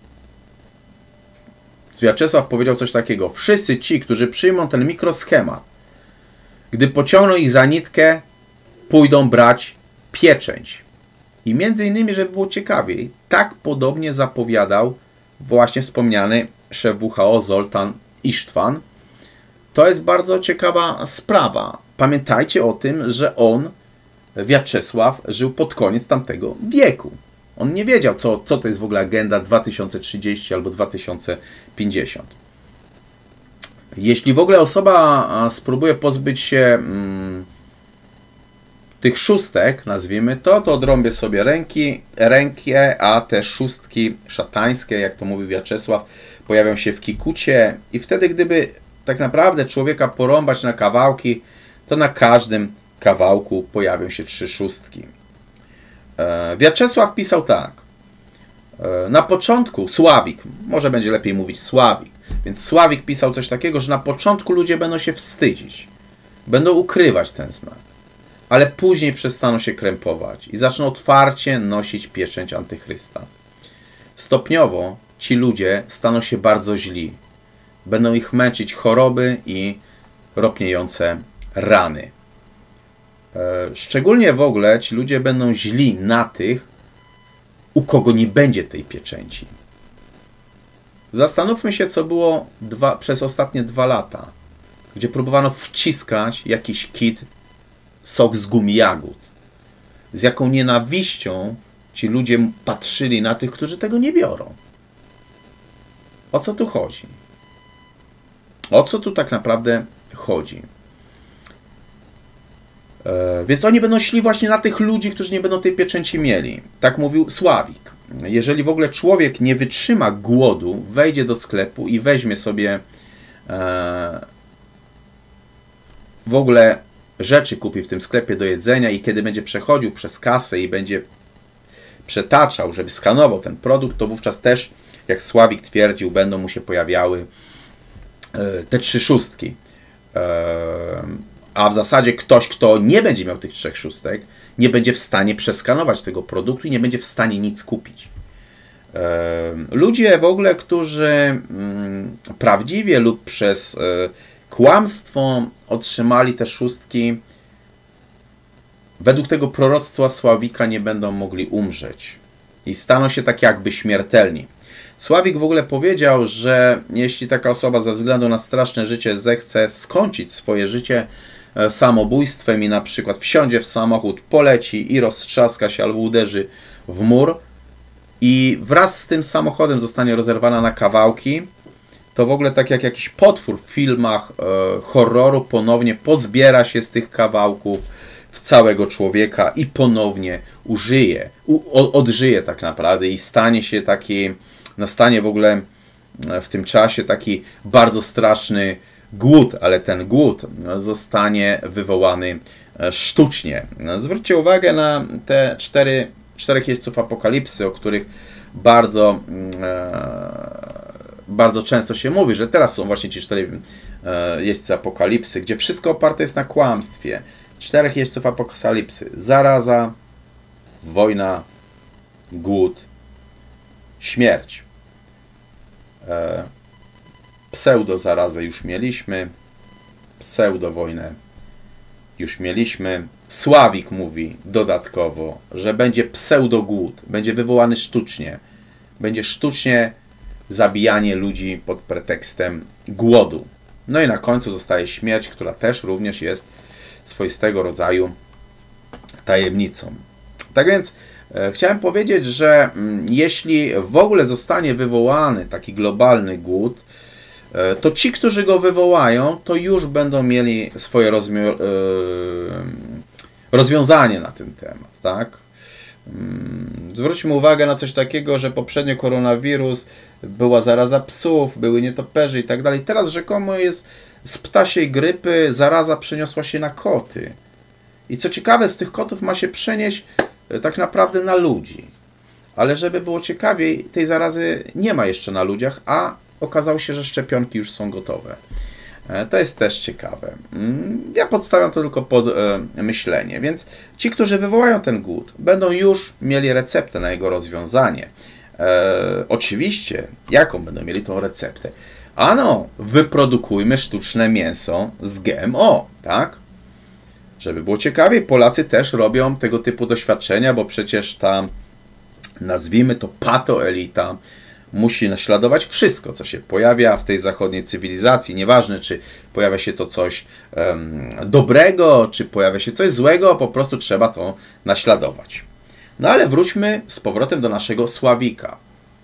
Speaker 1: Wiaczesław powiedział coś takiego. Wszyscy ci, którzy przyjmą ten mikroschemat, gdy pociągną ich za nitkę, pójdą brać pieczęć. I między innymi, żeby było ciekawiej, tak podobnie zapowiadał właśnie wspomniany szef W H O Zoltan Isztwan. To jest bardzo ciekawa sprawa. Pamiętajcie o tym, że on, Wiaczesław, żył pod koniec tamtego wieku. On nie wiedział, co, co to jest w ogóle Agenda dwa tysiące trzydzieści albo dwa tysiące pięćdziesiąt. Jeśli w ogóle osoba spróbuje pozbyć się mm, tych szóstek, nazwijmy to, to odrąbię sobie ręki, rękę, a te szóstki szatańskie, jak to mówi Wiaczesław, pojawią się w kikucie i wtedy, gdyby tak naprawdę człowieka porąbać na kawałki, to na każdym kawałku pojawią się trzy szóstki. E, Wiaczesław pisał tak. E, na początku Sławik, może będzie lepiej mówić Sławik, więc Sławik pisał coś takiego, że na początku ludzie będą się wstydzić, będą ukrywać ten znak. ale później przestaną się krępować i zaczną otwarcie nosić pieczęć Antychrysta. Stopniowo ci ludzie staną się bardzo źli. Będą ich męczyć choroby i ropniejące rany. Szczególnie w ogóle ci ludzie będą źli na tych, u kogo nie będzie tej pieczęci. Zastanówmy się, co było dwa, przez ostatnie dwa lata, gdzie próbowano wciskać jakiś kit sok z gumi jagód. Z jaką nienawiścią ci ludzie patrzyli na tych, którzy tego nie biorą. O co tu chodzi? O co tu tak naprawdę chodzi? E, więc oni będą szli właśnie na tych ludzi, którzy nie będą tej pieczęci mieli. Tak mówił Sławik. Jeżeli w ogóle człowiek nie wytrzyma głodu, wejdzie do sklepu i weźmie sobie e, w ogóle rzeczy kupi w tym sklepie do jedzenia i kiedy będzie przechodził przez kasę i będzie przetaczał, żeby skanował ten produkt, to wówczas też, jak Sławik twierdził, będą mu się pojawiały e, te trzy szóstki. E, a w zasadzie ktoś, kto nie będzie miał tych trzech szóstek, nie będzie w stanie przeskanować tego produktu i nie będzie w stanie nic kupić. E, ludzie w ogóle, którzy mm, prawdziwie lub przez e, kłamstwo otrzymali te szóstki, według tego proroctwa Sławika nie będą mogli umrzeć i staną się tak jakby śmiertelni. Sławik w ogóle powiedział, że jeśli taka osoba ze względu na straszne życie zechce skończyć swoje życie samobójstwem i na przykład wsiądzie w samochód, poleci i roztrzaska się albo uderzy w mur i wraz z tym samochodem zostanie rozerwana na kawałki, to w ogóle tak jak jakiś potwór w filmach e, horroru ponownie pozbiera się z tych kawałków w całego człowieka i ponownie użyje, u, o, odżyje tak naprawdę i stanie się taki, nastanie w ogóle w tym czasie taki bardzo straszny głód, ale ten głód zostanie wywołany sztucznie. Zwróćcie uwagę na te cztery, czterech jeźdźców apokalipsy, o których bardzo e, bardzo często się mówi, że teraz są właśnie ci cztery jeźdźcy apokalipsy, gdzie wszystko oparte jest na kłamstwie. Czterech jeźdźców apokalipsy. Zaraza, wojna, głód, śmierć. Pseudo-zarazę już mieliśmy. Pseudo-wojnę już mieliśmy. Sławik mówi dodatkowo, że będzie pseudo-głód. Będzie wywołany sztucznie. Będzie sztucznie zabijanie ludzi pod pretekstem głodu. No i na końcu zostaje śmierć, która też również jest swoistego rodzaju tajemnicą. Tak więc e, chciałem powiedzieć, że m, jeśli w ogóle zostanie wywołany taki globalny głód, e, to ci, którzy go wywołają, to już będą mieli swoje rozmi- e, rozwiązanie na ten temat, tak? Zwróćmy uwagę na coś takiego, że poprzednio koronawirus, była zaraza psów, były nietoperze i tak dalej. Teraz rzekomo jest z ptasiej grypy zaraza przeniosła się na koty. I co ciekawe, z tych kotów ma się przenieść tak naprawdę na ludzi. Ale żeby było ciekawiej, tej zarazy nie ma jeszcze na ludziach, a okazało się, że szczepionki już są gotowe. To jest też ciekawe. Ja podstawiam to tylko pod e, myślenie. Więc ci, którzy wywołają ten głód, będą już mieli receptę na jego rozwiązanie. E, oczywiście, jaką będą mieli tą receptę? Ano, wyprodukujmy sztuczne mięso z G M O, tak? Żeby było ciekawiej, Polacy też robią tego typu doświadczenia, bo przecież ta, nazwijmy to patoelita, musi naśladować wszystko, co się pojawia w tej zachodniej cywilizacji. Nieważne, czy pojawia się to coś um, dobrego, czy pojawia się coś złego, po prostu trzeba to naśladować. No ale wróćmy z powrotem do naszego Sławika.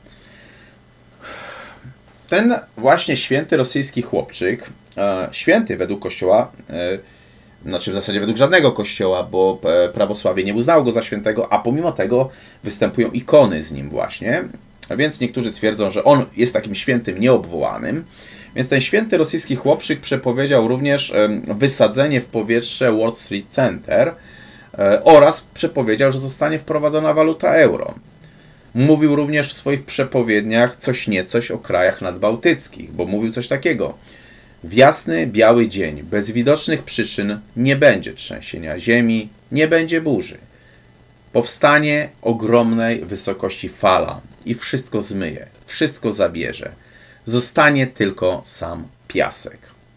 Speaker 1: Ten właśnie święty rosyjski chłopczyk, e, święty według kościoła, e, znaczy w zasadzie według żadnego kościoła, bo prawosławie nie uznało go za świętego, a pomimo tego występują ikony z nim właśnie. Więc niektórzy twierdzą, że on jest takim świętym nieobwołanym. Więc ten święty rosyjski chłopczyk przepowiedział również wysadzenie w powietrze World Trade Center oraz przepowiedział, że zostanie wprowadzona waluta euro. Mówił również w swoich przepowiedniach coś niecoś o krajach nadbałtyckich, bo mówił coś takiego, W jasny, biały dzień, bez widocznych przyczyn, nie będzie trzęsienia ziemi, nie będzie burzy. Powstanie ogromnej wysokości fala i wszystko zmyje, wszystko zabierze. Zostanie tylko sam piasek.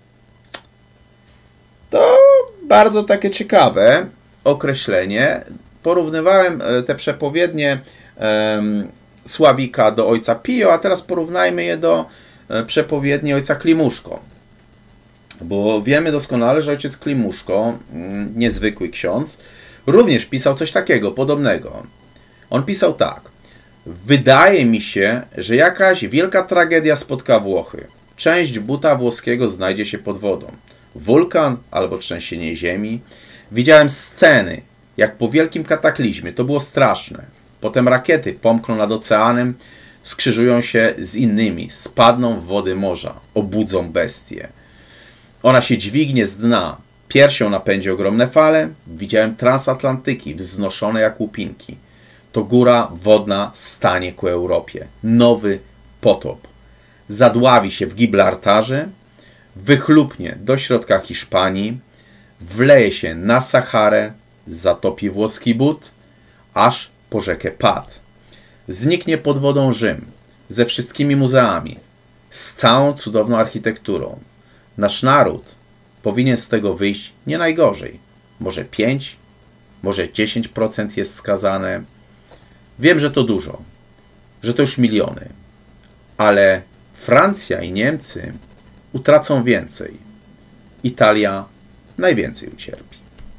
Speaker 1: To bardzo takie ciekawe określenie. Porównywałem te przepowiednie um, Sławika do ojca Pio, a teraz porównajmy je do przepowiedni ojca Klimuszko. Bo wiemy doskonale, że ojciec Klimuszko, niezwykły ksiądz, również pisał coś takiego, podobnego. On pisał tak. Wydaje mi się, że jakaś wielka tragedia spotka Włochy. Część buta włoskiego znajdzie się pod wodą. Wulkan albo trzęsienie ziemi. Widziałem sceny, jak po wielkim kataklizmie. To było straszne. Potem rakiety pomkną nad oceanem, skrzyżują się z innymi, spadną w wody morza, obudzą bestię. Ona się dźwignie z dna, piersią napędzi ogromne fale. Widziałem transatlantyki wznoszone jak łupinki. To góra wodna stanie ku Europie. Nowy potop. Zadławi się w Gibraltarze, wychlupnie do środka Hiszpanii, wleje się na Saharę, zatopi włoski but, aż po rzekę Pad. Zniknie pod wodą Rzym, ze wszystkimi muzeami, z całą cudowną architekturą. Nasz naród powinien z tego wyjść nie najgorzej. Może pięć, może dziesięć procent jest skazane. Wiem, że to dużo, że to już miliony, ale Francja i Niemcy utracą więcej. Italia najwięcej ucierpi.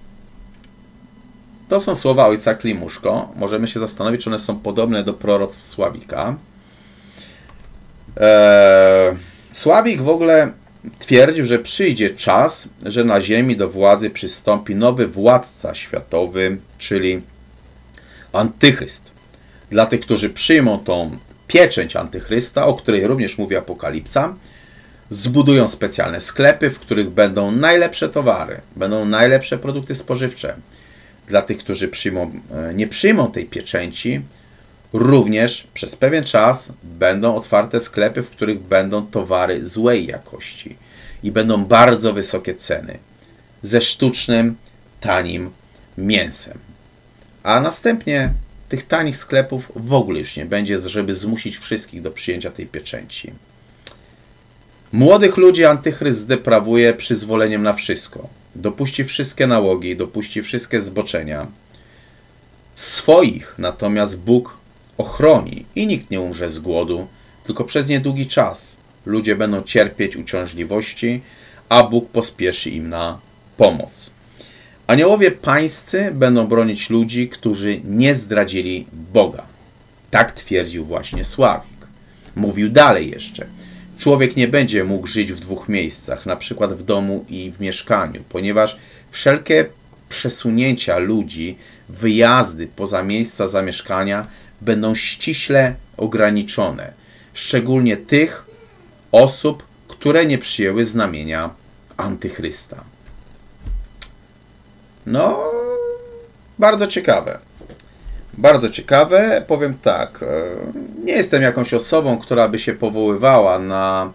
Speaker 1: To są słowa ojca Klimuszko. Możemy się zastanowić, czy one są podobne do proroctw Sławika. Eee, Sławik w ogóle twierdził, że przyjdzie czas, że na ziemi do władzy przystąpi nowy władca światowy, czyli Antychryst. Dla tych, którzy przyjmą tą pieczęć Antychrysta, o której również mówi Apokalipsa, zbudują specjalne sklepy, w których będą najlepsze towary, będą najlepsze produkty spożywcze. Dla tych, którzy przyjmą, nie przyjmą tej pieczęci, również przez pewien czas będą otwarte sklepy, w których będą towary złej jakości i będą bardzo wysokie ceny ze sztucznym, tanim mięsem. A następnie tych tanich sklepów w ogóle już nie będzie, żeby zmusić wszystkich do przyjęcia tej pieczęci. Młodych ludzi Antychryst zdeprawuje przyzwoleniem na wszystko. Dopuści wszystkie nałogi, dopuści wszystkie zboczenia. Swoich natomiast Bóg ochroni i nikt nie umrze z głodu, tylko przez niedługi czas ludzie będą cierpieć uciążliwości, a Bóg pospieszy im na pomoc. Aniołowie pańscy będą bronić ludzi, którzy nie zdradzili Boga. Tak twierdził właśnie Sławik. Mówił dalej jeszcze. Człowiek nie będzie mógł żyć w dwóch miejscach, na przykład w domu i w mieszkaniu, ponieważ wszelkie przesunięcia ludzi, wyjazdy poza miejsca zamieszkania będą ściśle ograniczone. Szczególnie tych osób, które nie przyjęły znamienia Antychrysta. No, bardzo ciekawe. Bardzo ciekawe. Powiem tak, nie jestem jakąś osobą, która by się powoływała na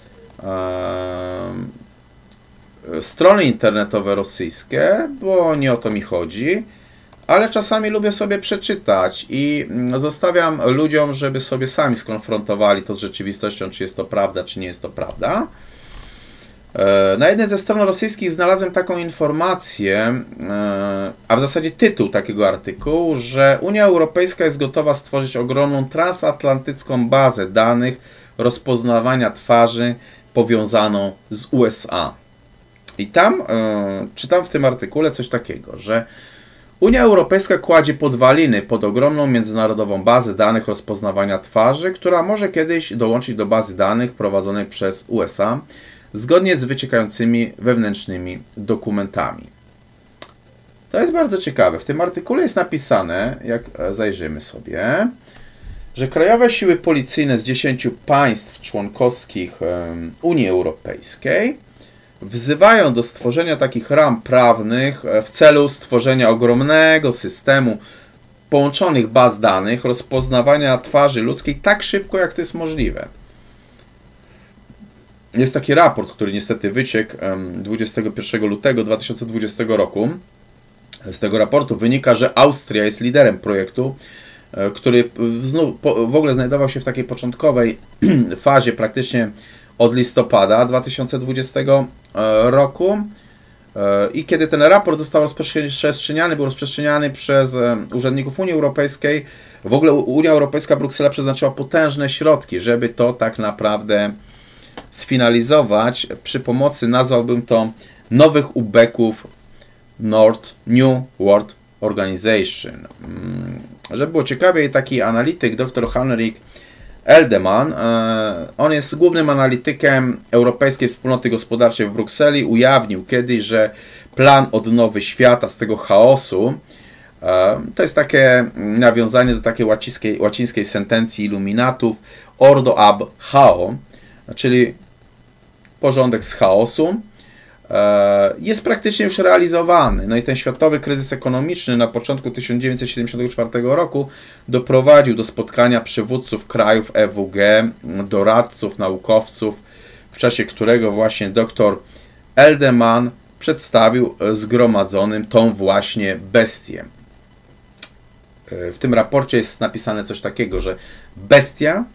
Speaker 1: e, strony internetowe rosyjskie, bo nie o to mi chodzi, ale czasami lubię sobie przeczytać i zostawiam ludziom, żeby sobie sami skonfrontowali to z rzeczywistością, czy jest to prawda, czy nie jest to prawda. Na jednej ze stron rosyjskich znalazłem taką informację, a w zasadzie tytuł takiego artykułu, że Unia Europejska jest gotowa stworzyć ogromną transatlantycką bazę danych rozpoznawania twarzy powiązaną z U S A. I tam czytam w tym artykule coś takiego, że Unia Europejska kładzie podwaliny pod ogromną międzynarodową bazę danych rozpoznawania twarzy, która może kiedyś dołączyć do bazy danych prowadzonej przez U S A, zgodnie z wyciekającymi wewnętrznymi dokumentami. To jest bardzo ciekawe. W tym artykule jest napisane, jak zajrzymy sobie, że krajowe siły policyjne z dziesięciu państw członkowskich Unii Europejskiej wzywają do stworzenia takich ram prawnych w celu stworzenia ogromnego systemu połączonych baz danych, rozpoznawania twarzy ludzkiej tak szybko, jak to jest możliwe. jest taki raport, który niestety wyciekł dwudziestego pierwszego lutego dwa tysiące dwudziestego roku. Z tego raportu wynika, że Austria jest liderem projektu, który znów w ogóle znajdował się w takiej początkowej fazie praktycznie od listopada dwa tysiące dwudziestego roku. I kiedy ten raport został rozprzestrzeniany, był rozprzestrzeniany przez urzędników Unii Europejskiej, w ogóle Unia Europejska, Bruksela przeznaczyła potężne środki, żeby to tak naprawdę sfinalizować przy pomocy, nazwałbym to, nowych ubeków Nord New World Organization. Żeby było ciekawiej, taki analityk, dr Henrik Eldeman, on jest głównym analitykiem Europejskiej Wspólnoty Gospodarczej w Brukseli, ujawnił kiedyś, że plan odnowy świata z tego chaosu, to jest takie nawiązanie do takiej łacińskiej, łacińskiej sentencji iluminatów ordo ab chao, czyli porządek z chaosu, jest praktycznie już realizowany. No i ten światowy kryzys ekonomiczny na początku tysiąc dziewięćset siedemdziesiątego czwartego roku doprowadził do spotkania przywódców krajów E W G, doradców, naukowców, w czasie którego właśnie dr Eldeman przedstawił zgromadzonym tą właśnie bestię. W tym raporcie jest napisane coś takiego, że bestia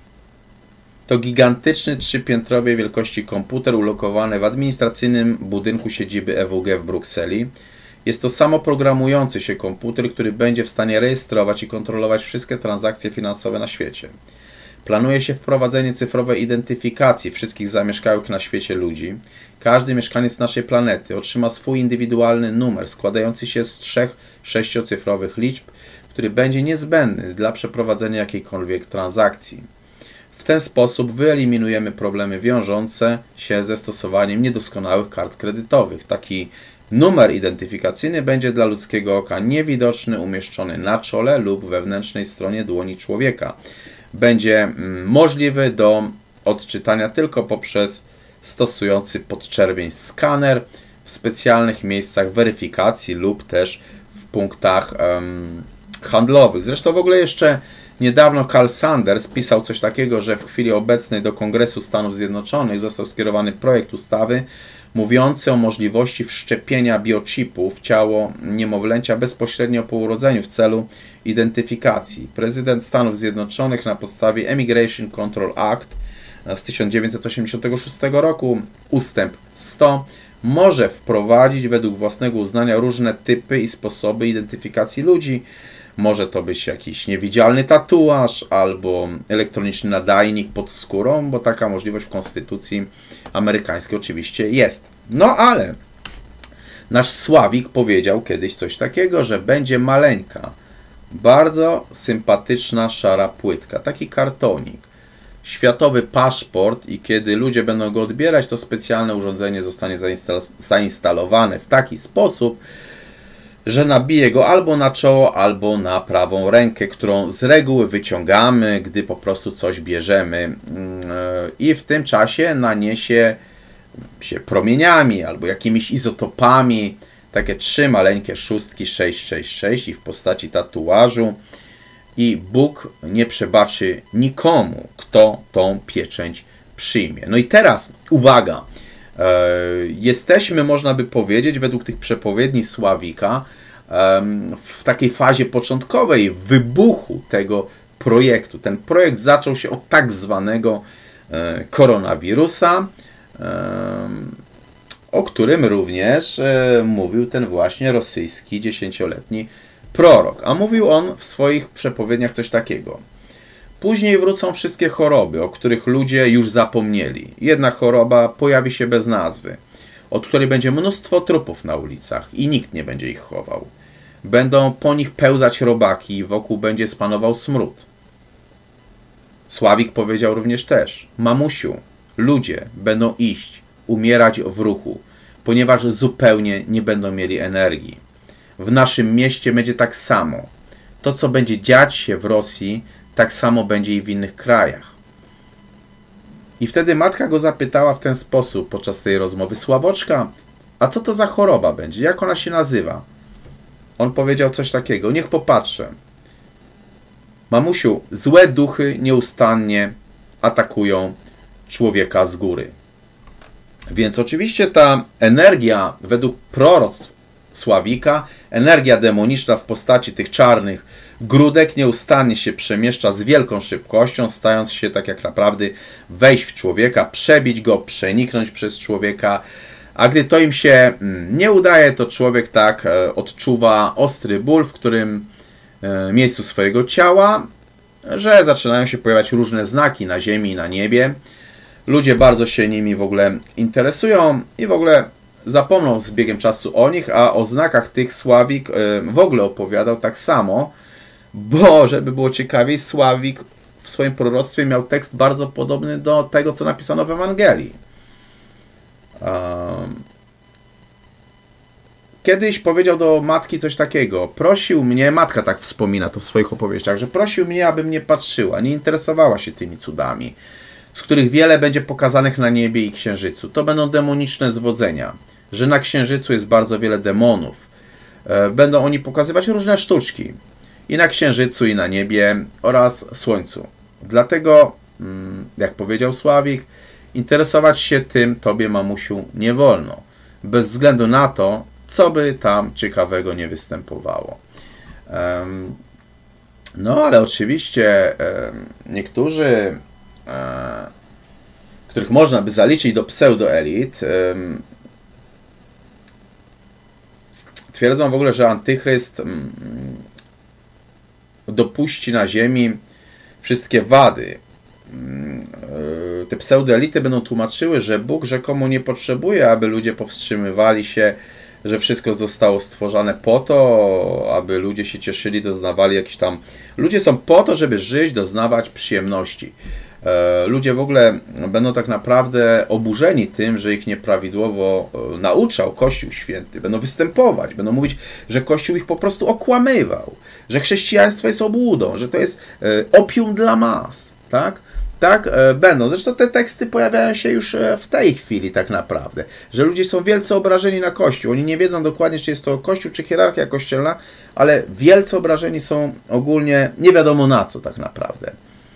Speaker 1: to gigantyczny, trzypiętrowej wielkości komputer ulokowany w administracyjnym budynku siedziby E W G w Brukseli. Jest to samoprogramujący się komputer, który będzie w stanie rejestrować i kontrolować wszystkie transakcje finansowe na świecie. Planuje się wprowadzenie cyfrowej identyfikacji wszystkich zamieszkałych na świecie ludzi. Każdy mieszkaniec naszej planety otrzyma swój indywidualny numer składający się z trzech sześciocyfrowych liczb, który będzie niezbędny dla przeprowadzenia jakiejkolwiek transakcji. W ten sposób wyeliminujemy problemy wiążące się ze stosowaniem niedoskonałych kart kredytowych. Taki numer identyfikacyjny będzie dla ludzkiego oka niewidoczny, umieszczony na czole lub wewnętrznej stronie dłoni człowieka. Będzie możliwy do odczytania tylko poprzez stosujący podczerwień skaner w specjalnych miejscach weryfikacji lub też w punktach um, handlowych. Zresztą w ogóle jeszcze niedawno Carl Sanders pisał coś takiego, że w chwili obecnej do Kongresu Stanów Zjednoczonych został skierowany projekt ustawy mówiący o możliwości wszczepienia biochipu w ciało niemowlęcia bezpośrednio po urodzeniu w celu identyfikacji. Prezydent Stanów Zjednoczonych na podstawie Immigration Control Act z tysiąc dziewięćset osiemdziesiątego szóstego roku, ustęp sto, może wprowadzić według własnego uznania różne typy i sposoby identyfikacji ludzi. Może to być jakiś niewidzialny tatuaż albo elektroniczny nadajnik pod skórą, bo taka możliwość w konstytucji amerykańskiej oczywiście jest. No ale nasz Sławik powiedział kiedyś coś takiego, że będzie maleńka, bardzo sympatyczna szara płytka, taki kartonik, światowy paszport i kiedy ludzie będą go odbierać, to specjalne urządzenie zostanie zainstalowane w taki sposób, że nabije go albo na czoło, albo na prawą rękę, którą z reguły wyciągamy, gdy po prostu coś bierzemy i w tym czasie naniesie się promieniami albo jakimiś izotopami takie trzy maleńkie szóstki sześć sześć sześć i w postaci tatuażu i Bóg nie przebaczy nikomu, kto tą pieczęć przyjmie. No i teraz uwaga, jesteśmy, można by powiedzieć, według tych przepowiedni Sławika, w takiej fazie początkowej wybuchu tego projektu. Ten projekt zaczął się od tak zwanego koronawirusa, o którym również mówił ten właśnie rosyjski dziesięcioletni prorok. A mówił on w swoich przepowiedniach coś takiego. Później wrócą wszystkie choroby, o których ludzie już zapomnieli. Jedna choroba pojawi się bez nazwy, od której będzie mnóstwo trupów na ulicach i nikt nie będzie ich chował. Będą po nich pełzać robaki i wokół będzie spanował smród. Sławik powiedział również też: mamusiu, ludzie będą iść, umierać w ruchu, ponieważ zupełnie nie będą mieli energii. W naszym mieście będzie tak samo. To, co będzie dziać się w Rosji, tak samo będzie i w innych krajach. I wtedy matka go zapytała w ten sposób podczas tej rozmowy: Sławoczka, a co to za choroba będzie? Jak ona się nazywa? On powiedział coś takiego: niech popatrzę. Mamusiu, złe duchy nieustannie atakują człowieka z góry. Więc oczywiście ta energia, według proroctw Sławika, energia demoniczna w postaci tych czarnych grudek nieustannie się przemieszcza z wielką szybkością, stając się tak jak naprawdę wejść w człowieka, przebić go, przeniknąć przez człowieka. A gdy to im się nie udaje, to człowiek tak odczuwa ostry ból w którym miejscu swojego ciała, że zaczynają się pojawiać różne znaki na ziemi i na niebie. Ludzie bardzo się nimi w ogóle interesują i w ogóle zapomną z biegiem czasu o nich, a o znakach tych Sławik w ogóle opowiadał tak samo, bo żeby było ciekawiej, Sławik w swoim proroctwie miał tekst bardzo podobny do tego, co napisano w Ewangelii. Kiedyś powiedział do matki coś takiego. Prosił mnie, matka tak wspomina to w swoich opowieściach, że prosił mnie, abym nie patrzyła, nie interesowała się tymi cudami, z których wiele będzie pokazanych na niebie i księżycu. To będą demoniczne zwodzenia, że na księżycu jest bardzo wiele demonów. Będą oni pokazywać różne sztuczki i na księżycu, i na niebie oraz słońcu. Dlatego, jak powiedział Sławik, interesować się tym tobie, mamusiu, nie wolno, bez względu na to, co by tam ciekawego nie występowało. No, ale oczywiście niektórzy, których można by zaliczyć do pseudoelit, twierdzą w ogóle, że Antychryst dopuści na ziemi wszystkie wady. Te pseudoelity będą tłumaczyły, że Bóg rzekomo nie potrzebuje, aby ludzie powstrzymywali się, że wszystko zostało stworzone po to, aby ludzie się cieszyli, doznawali jakiś tam... Ludzie są po to, żeby żyć, doznawać przyjemności. Ludzie w ogóle będą tak naprawdę oburzeni tym, że ich nieprawidłowo nauczał Kościół Święty. Będą występować, będą mówić, że Kościół ich po prostu okłamywał, że chrześcijaństwo jest obłudą, że to jest opium dla mas, tak? Tak, będą. Zresztą te teksty pojawiają się już w tej chwili tak naprawdę, że ludzie są wielce obrażeni na Kościół. Oni nie wiedzą dokładnie, czy jest to Kościół, czy hierarchia kościelna, ale wielce obrażeni są ogólnie nie wiadomo na co tak naprawdę.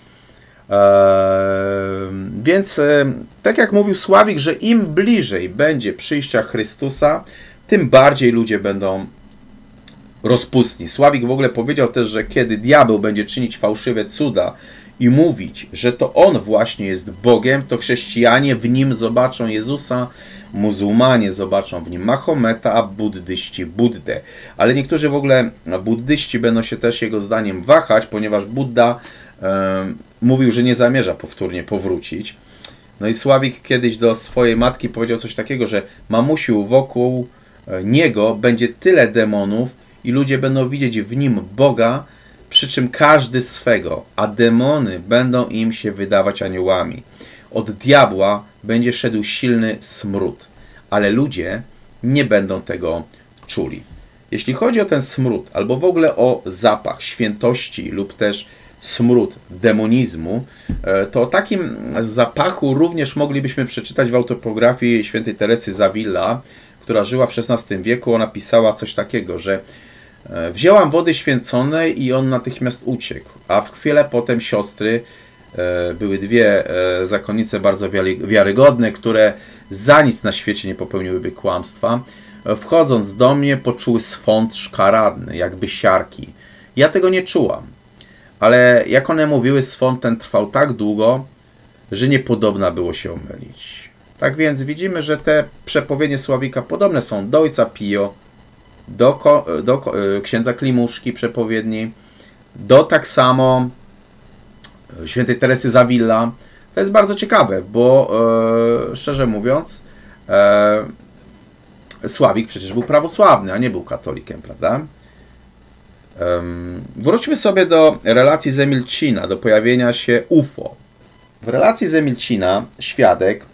Speaker 1: Eee, więc tak jak mówił Sławik, że im bliżej będzie przyjścia Chrystusa, tym bardziej ludzie będą rozpustni. Sławik w ogóle powiedział też, że kiedy diabeł będzie czynić fałszywe cuda i mówić, że to on właśnie jest Bogiem, to chrześcijanie w nim zobaczą Jezusa, muzułmanie zobaczą w nim Mahometa, a buddyści Buddę. Ale niektórzy w ogóle buddyści będą się też jego zdaniem wahać, ponieważ Budda e, mówił, że nie zamierza powtórnie powrócić. No i Sławik kiedyś do swojej matki powiedział coś takiego, że mamusiu, wokół niego będzie tyle demonów i ludzie będą widzieć w nim Boga, przy czym każdy swego, a demony będą im się wydawać aniołami. Od diabła będzie szedł silny smród, ale ludzie nie będą tego czuli. Jeśli chodzi o ten smród, albo w ogóle o zapach świętości lub też smród demonizmu, to o takim zapachu również moglibyśmy przeczytać w autobiografii świętej Teresy z Avila, która żyła w szesnastym wieku. Ona pisała coś takiego, że wzięłam wody święconej i on natychmiast uciekł, a w chwilę potem siostry, były dwie zakonnice bardzo wiarygodne, które za nic na świecie nie popełniłyby kłamstwa, wchodząc do mnie poczuły swąd szkaradny, jakby siarki. Ja tego nie czułam, ale jak one mówiły, swąd ten trwał tak długo, że niepodobna było się omylić. Tak więc widzimy, że te przepowiednie Sławika podobne są do ojca Pio, do, do księdza Klimuszki przepowiedni, do tak samo świętej Teresy z Avila. To jest bardzo ciekawe, bo e, szczerze mówiąc e, Sławik przecież był prawosławny, a nie był katolikiem, prawda? E, wróćmy sobie do relacji z Emilcina, do pojawienia się U F O. W relacji z Emilcina świadek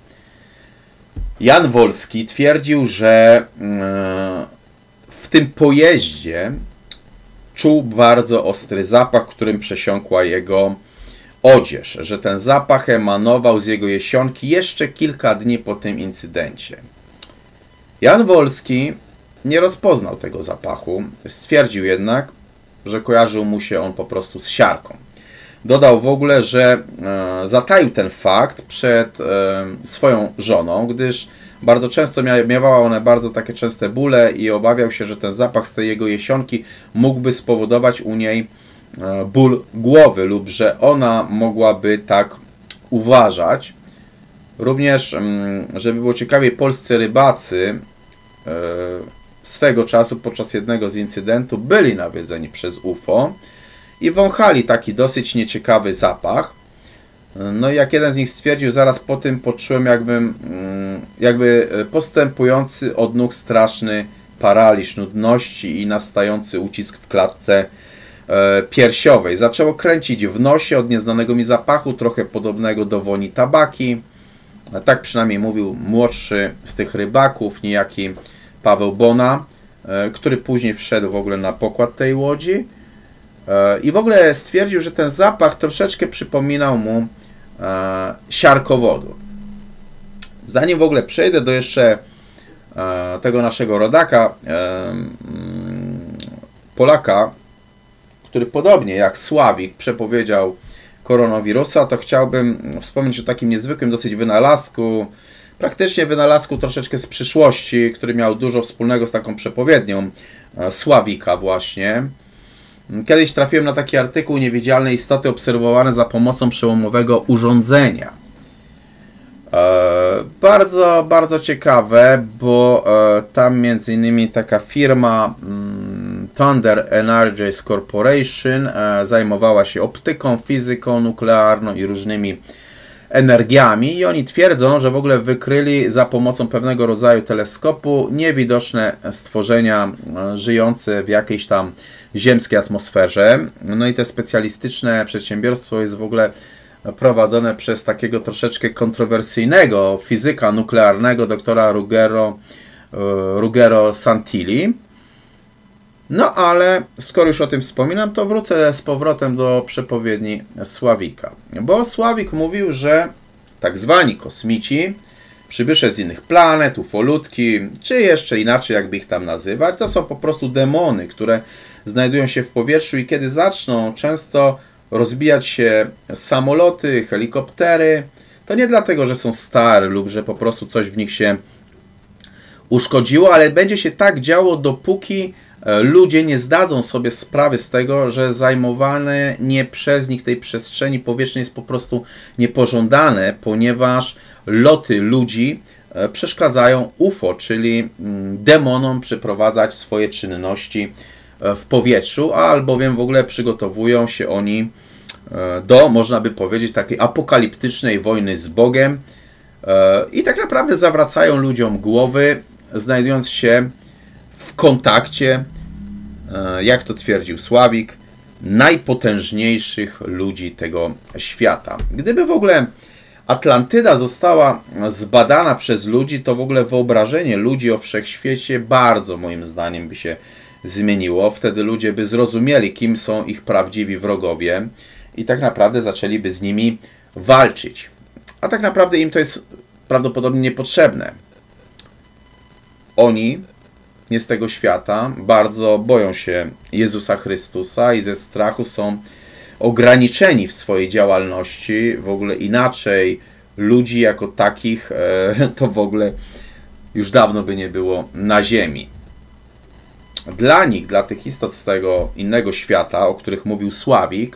Speaker 1: Jan Wolski twierdził, że e, w tym pojeździe czuł bardzo ostry zapach, którym przesiąkła jego odzież, że ten zapach emanował z jego jesionki jeszcze kilka dni po tym incydencie. Jan Wolski nie rozpoznał tego zapachu, stwierdził jednak, że kojarzył mu się on po prostu z siarką. dodał w ogóle, że e, zataił ten fakt przed e, swoją żoną, gdyż bardzo często mia miała ona bardzo takie częste bóle i obawiał się, że ten zapach z tej jego jesionki mógłby spowodować u niej e, ból głowy lub że ona mogłaby tak uważać. Również, żeby było ciekawiej, polscy rybacy e, swego czasu podczas jednego z incydentów byli nawiedzeni przez U F O i wąchali taki dosyć nieciekawy zapach. No i jak jeden z nich stwierdził, zaraz po tym poczułem jakbym, jakby postępujący od nóg straszny paraliż, nudności i nastający ucisk w klatce piersiowej. Zaczęło kręcić w nosie od nieznanego mi zapachu, trochę podobnego do woni tabaki. Tak przynajmniej mówił młodszy z tych rybaków, niejaki Paweł Bona, który później wszedł w ogóle na pokład tej łodzi i w ogóle stwierdził, że ten zapach troszeczkę przypominał mu siarkowodu. Zanim w ogóle przejdę do jeszcze tego naszego rodaka, Polaka, który podobnie jak Sławik przepowiedział koronawirusa, to chciałbym wspomnieć o takim niezwykłym dosyć wynalazku, praktycznie wynalazku troszeczkę z przyszłości, który miał dużo wspólnego z taką przepowiednią Sławika właśnie. Kiedyś trafiłem na taki artykuł: niewidzialne istoty obserwowane za pomocą przełomowego urządzenia. E, bardzo, bardzo ciekawe, bo e, tam między innymi taka firma mm, Thunder Energies Corporation e, zajmowała się optyką, fizyką nuklearną i różnymi energiami i oni twierdzą, że w ogóle wykryli za pomocą pewnego rodzaju teleskopu niewidoczne stworzenia e, żyjące w jakiejś tam ziemskiej atmosferze. No i te specjalistyczne przedsiębiorstwo jest w ogóle prowadzone przez takiego troszeczkę kontrowersyjnego fizyka nuklearnego doktora Ruggero, Ruggero Santilli. No ale skoro już o tym wspominam, to wrócę z powrotem do przepowiedni Sławika. Bo Sławik mówił, że tak zwani kosmici, przybysze z innych planet, ufolutki, czy jeszcze inaczej jakby ich tam nazywać, to są po prostu demony, które znajdują się w powietrzu i kiedy zaczną często rozbijać się samoloty, helikoptery, to nie dlatego, że są stare lub że po prostu coś w nich się uszkodziło, ale będzie się tak działo, dopóki ludzie nie zdadzą sobie sprawy z tego, że zajmowane nie przez nich tej przestrzeni powietrznej jest po prostu niepożądane, ponieważ loty ludzi przeszkadzają U F O, czyli demonom przeprowadzać swoje czynności w powietrzu, a albowiem w ogóle przygotowują się oni do, można by powiedzieć, takiej apokaliptycznej wojny z Bogiem i tak naprawdę zawracają ludziom głowy, znajdując się w kontakcie, jak to twierdził Sławik, najpotężniejszych ludzi tego świata. Gdyby w ogóle Atlantyda została zbadana przez ludzi, to w ogóle wyobrażenie ludzi o wszechświecie bardzo, moim zdaniem, by się zmieniło. Wtedy ludzie by zrozumieli, kim są ich prawdziwi wrogowie i tak naprawdę zaczęliby z nimi walczyć. A tak naprawdę im to jest prawdopodobnie niepotrzebne. Oni, nie z tego świata, bardzo boją się Jezusa Chrystusa i ze strachu są ograniczeni w swojej działalności. W ogóle inaczej ludzi jako takich to w ogóle już dawno by nie było na ziemi. Dla nich, dla tych istot z tego innego świata, o których mówił Sławik,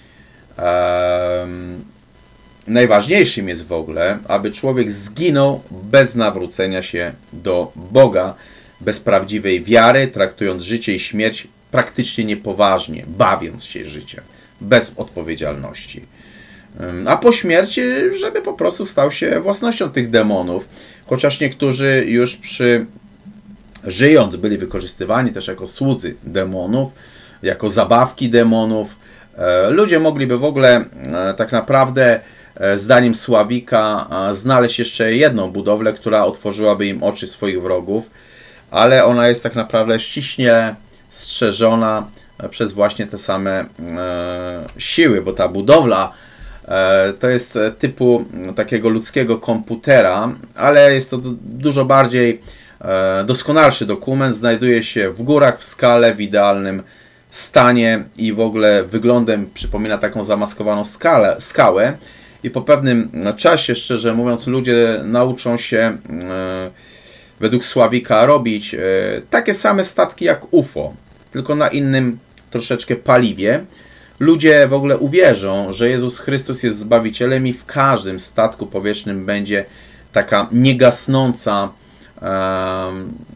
Speaker 1: um, najważniejszym jest w ogóle, aby człowiek zginął bez nawrócenia się do Boga, bez prawdziwej wiary, traktując życie i śmierć praktycznie niepoważnie, bawiąc się życiem, bez odpowiedzialności. A po śmierci, żeby po prostu stał się własnością tych demonów, chociaż niektórzy już przy żyjąc byli wykorzystywani też jako słudzy demonów, jako zabawki demonów. Ludzie mogliby w ogóle tak naprawdę, zdaniem Sławika, znaleźć jeszcze jedną budowlę, która otworzyłaby im oczy swoich wrogów, ale ona jest tak naprawdę ściśle strzeżona przez właśnie te same siły, bo ta budowla to jest typu takiego ludzkiego komputera, ale jest to dużo bardziej doskonalszy dokument, znajduje się w górach, w skale, w idealnym stanie i w ogóle wyglądem przypomina taką zamaskowaną skalę, skałę. I po pewnym czasie, szczerze mówiąc, ludzie nauczą się e, według Sławika robić e, takie same statki jak U F O, tylko na innym troszeczkę paliwie. Ludzie w ogóle uwierzą, że Jezus Chrystus jest Zbawicielem i w każdym statku powietrznym będzie taka niegasnąca e, e,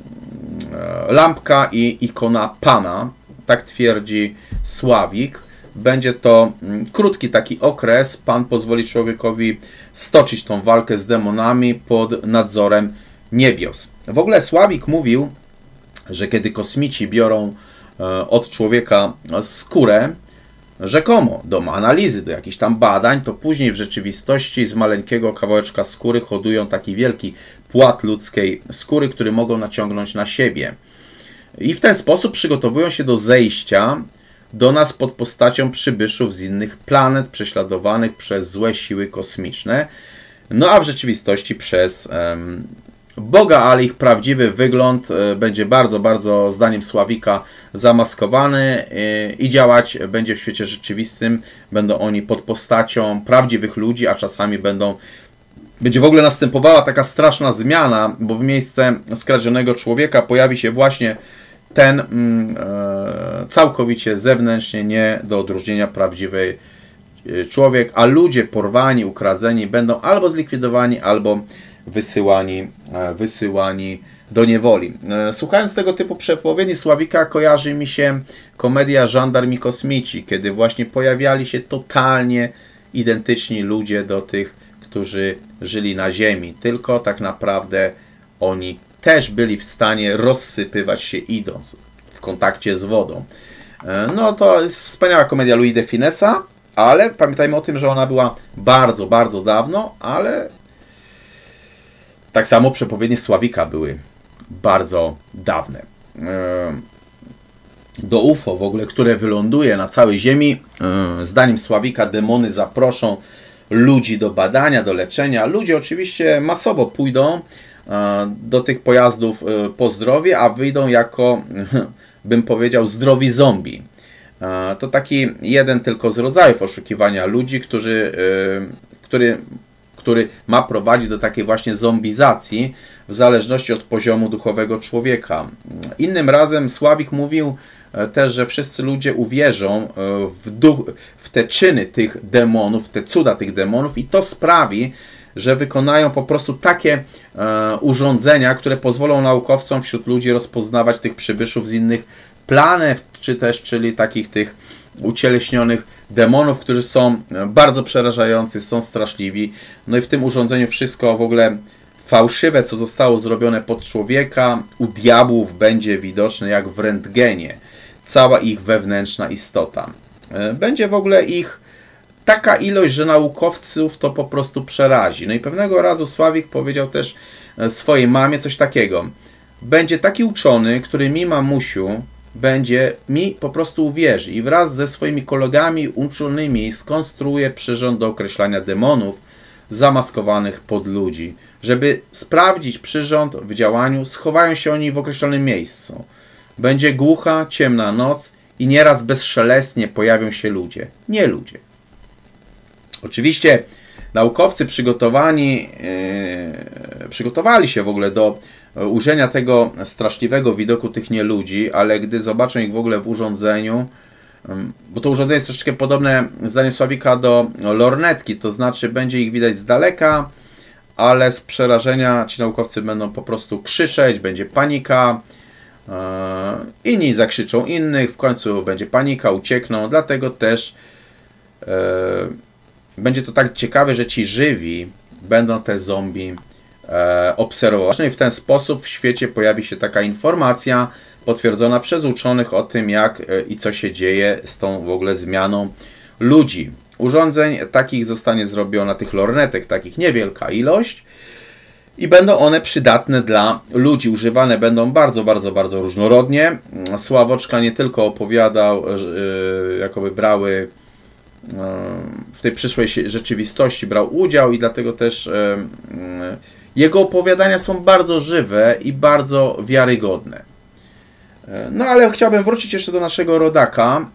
Speaker 1: lampka i ikona Pana. Tak twierdzi Sławik. Będzie to krótki taki okres. Pan pozwoli człowiekowi stoczyć tą walkę z demonami pod nadzorem niebios. W ogóle Sławik mówił, że kiedy kosmici biorą od człowieka skórę, rzekomo do analizy, do jakichś tam badań, to później w rzeczywistości z maleńkiego kawałeczka skóry hodują taki wielki płat ludzkiej skóry, który mogą naciągnąć na siebie. I w ten sposób przygotowują się do zejścia do nas pod postacią przybyszów z innych planet, prześladowanych przez złe siły kosmiczne, no a w rzeczywistości przez um, Boga, ale ich prawdziwy wygląd y, będzie bardzo, bardzo, zdaniem Sławika, zamaskowany y, i działać będzie w świecie rzeczywistym. Będą oni pod postacią prawdziwych ludzi, a czasami będą będzie w ogóle następowała taka straszna zmiana, bo w miejsce skradzionego człowieka pojawi się właśnie ten mm, e, całkowicie zewnętrznie nie do odróżnienia prawdziwy człowiek, a ludzie porwani, ukradzeni będą albo zlikwidowani, albo wysyłani, e, wysyłani do niewoli. E, słuchając tego typu przepowiedni Sławika, kojarzy mi się komedia Żandarmi Kosmici, kiedy właśnie pojawiali się totalnie identyczni ludzie do tych, którzy żyli na Ziemi, tylko tak naprawdę oni też byli w stanie rozsypywać się idąc w kontakcie z wodą. No to jest wspaniała komedia Louis de Funesa, ale pamiętajmy o tym, że ona była bardzo, bardzo dawno, ale tak samo przepowiednie Sławika były bardzo dawne. Do U F O w ogóle, które wyląduje na całej Ziemi, zdaniem Sławika demony zaproszą ludzi do badania, do leczenia. Ludzie oczywiście masowo pójdą do tych pojazdów po zdrowie, a wyjdą jako, bym powiedział, zdrowi zombie. To taki jeden tylko z rodzajów oszukiwania ludzi, którzy, który, który ma prowadzić do takiej właśnie zombizacji w zależności od poziomu duchowego człowieka. Innym razem Sławik mówił też, że wszyscy ludzie uwierzą w, duch, w te czyny tych demonów, w te cuda tych demonów i to sprawi, że wykonają po prostu takie e, urządzenia, które pozwolą naukowcom wśród ludzi rozpoznawać tych przybyszów z innych planet, czy też, czyli takich tych ucieleśnionych demonów, którzy są bardzo przerażający, są straszliwi. No i w tym urządzeniu wszystko w ogóle fałszywe, co zostało zrobione pod człowieka, u diabłów będzie widoczne jak w rentgenie. Cała ich wewnętrzna istota. E, będzie w ogóle ich taka ilość, że naukowców to po prostu przerazi. No i pewnego razu Sławik powiedział też swojej mamie coś takiego. Będzie taki uczony, który mi, mamusiu, będzie mi po prostu uwierzy i wraz ze swoimi kolegami uczonymi skonstruuje przyrząd do określania demonów zamaskowanych pod ludzi. Żeby sprawdzić przyrząd w działaniu, schowają się oni w określonym miejscu. Będzie głucha, ciemna noc i nieraz bezszelestnie pojawią się ludzie. Nie ludzie. Oczywiście naukowcy przygotowani, yy, przygotowali się w ogóle do ujrzenia tego straszliwego widoku tych nieludzi, ale gdy zobaczą ich w ogóle w urządzeniu, yy, bo to urządzenie jest troszeczkę podobne, zdaniem Sławika, do lornetki, to znaczy będzie ich widać z daleka, ale z przerażenia ci naukowcy będą po prostu krzyczeć, będzie panika, yy, inni zakrzyczą innych, w końcu będzie panika, uciekną, dlatego też yy, będzie to tak ciekawe, że ci żywi będą te zombie e, obserwować. No i w ten sposób w świecie pojawi się taka informacja potwierdzona przez uczonych o tym, jak e, i co się dzieje z tą w ogóle zmianą ludzi. Urządzeń takich zostanie zrobiona, tych lornetek, takich niewielka ilość i będą one przydatne dla ludzi. Używane będą bardzo, bardzo, bardzo różnorodnie. Sławoczka nie tylko opowiadał, e, jakoby brały w tej przyszłej rzeczywistości brał udział i dlatego też jego opowiadania są bardzo żywe i bardzo wiarygodne. No ale chciałbym wrócić jeszcze do naszego rodaka.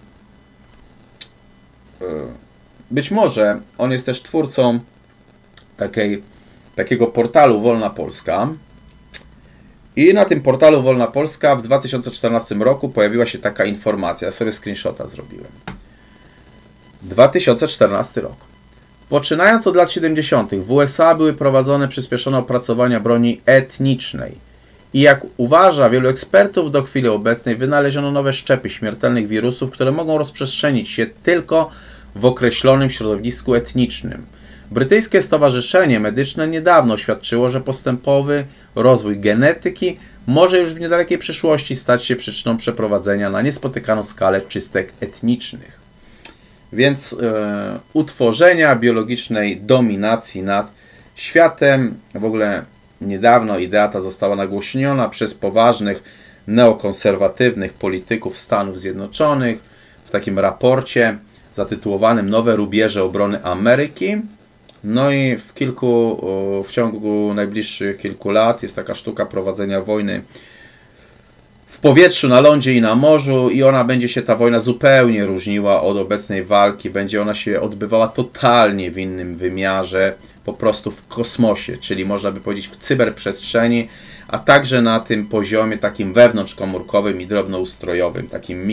Speaker 1: Być może on jest też twórcą takiej, takiego portalu Wolna Polska. I na tym portalu Wolna Polska w dwa tysiące czternastym roku pojawiła się taka informacja. Ja sobie screenshota zrobiłem. dwa tysiące czternasty rok. Poczynając od lat siedemdziesiątych w U S A były prowadzone przyspieszone opracowania broni etnicznej. I jak uważa wielu ekspertów, do chwili obecnej wynaleziono nowe szczepy śmiertelnych wirusów, które mogą rozprzestrzenić się tylko w określonym środowisku etnicznym. Brytyjskie Stowarzyszenie Medyczne niedawno oświadczyło, że postępowy rozwój genetyki może już w niedalekiej przyszłości stać się przyczyną przeprowadzenia na niespotykaną skalę czystek etnicznych. Więc e, utworzenia biologicznej dominacji nad światem. W ogóle niedawno idea ta została nagłośniona przez poważnych neokonserwatywnych polityków Stanów Zjednoczonych w takim raporcie zatytułowanym Nowe rubieże obrony Ameryki. No i w kilku, w ciągu najbliższych kilku lat jest taka sztuka prowadzenia wojny w powietrzu, na lądzie i na morzu i ona będzie się, ta wojna zupełnie różniła od obecnej walki. Będzie ona się odbywała totalnie w innym wymiarze, po prostu w kosmosie, czyli można by powiedzieć w cyberprzestrzeni, a także na tym poziomie takim wewnątrzkomórkowym i drobnoustrojowym, takim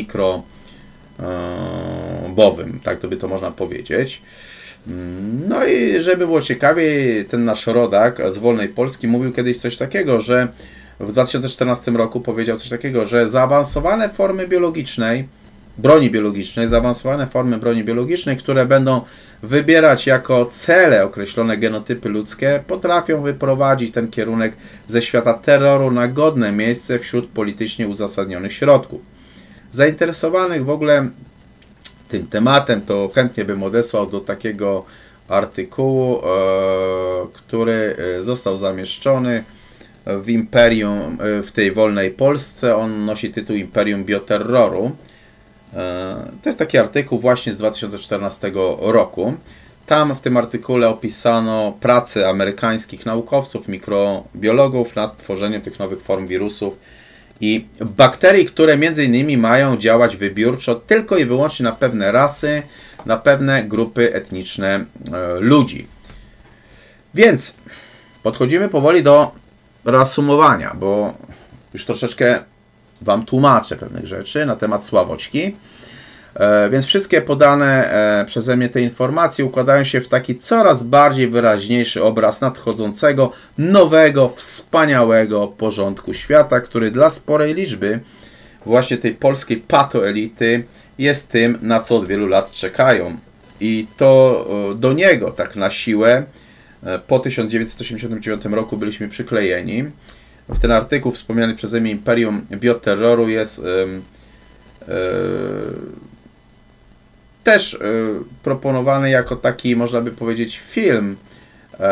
Speaker 1: mikrobowym, tak to by to można powiedzieć. No i żeby było ciekawiej, ten nasz rodak z Wolnej Polski mówił kiedyś coś takiego, że w dwa tysiące czternastym roku powiedział coś takiego, że zaawansowane formy biologicznej, broni biologicznej, zaawansowane formy broni biologicznej, które będą wybierać jako cele określone genotypy ludzkie, potrafią wyprowadzić ten kierunek ze świata terroru na godne miejsce wśród politycznie uzasadnionych środków. Zainteresowanych w ogóle tym tematem, to chętnie bym odesłał do takiego artykułu, e, który został zamieszczony w Imperium, w tej Wolnej Polsce. On nosi tytuł Imperium Bioterroru. E, to jest taki artykuł właśnie z dwa tysiące czternastego roku. Tam w tym artykule opisano pracę amerykańskich naukowców, mikrobiologów nad tworzeniem tych nowych form wirusów i bakterii, które między innymi mają działać wybiórczo tylko i wyłącznie na pewne rasy, na pewne grupy etniczne e, ludzi. Więc podchodzimy powoli do reasumowania, bo już troszeczkę Wam tłumaczę pewnych rzeczy na temat Sławoćki. E, więc wszystkie podane e, przeze mnie te informacje układają się w taki coraz bardziej wyraźniejszy obraz nadchodzącego, nowego, wspaniałego porządku świata, który dla sporej liczby właśnie tej polskiej patoelity jest tym, na co od wielu lat czekają. I to e, do niego tak na siłę e, po tysiąc dziewięćset osiemdziesiątym dziewiątym roku byliśmy przyklejeni. W ten artykuł wspomniany przeze mnie Imperium Bioterroru jest e, e, też y, proponowany jako taki, można by powiedzieć, film, e,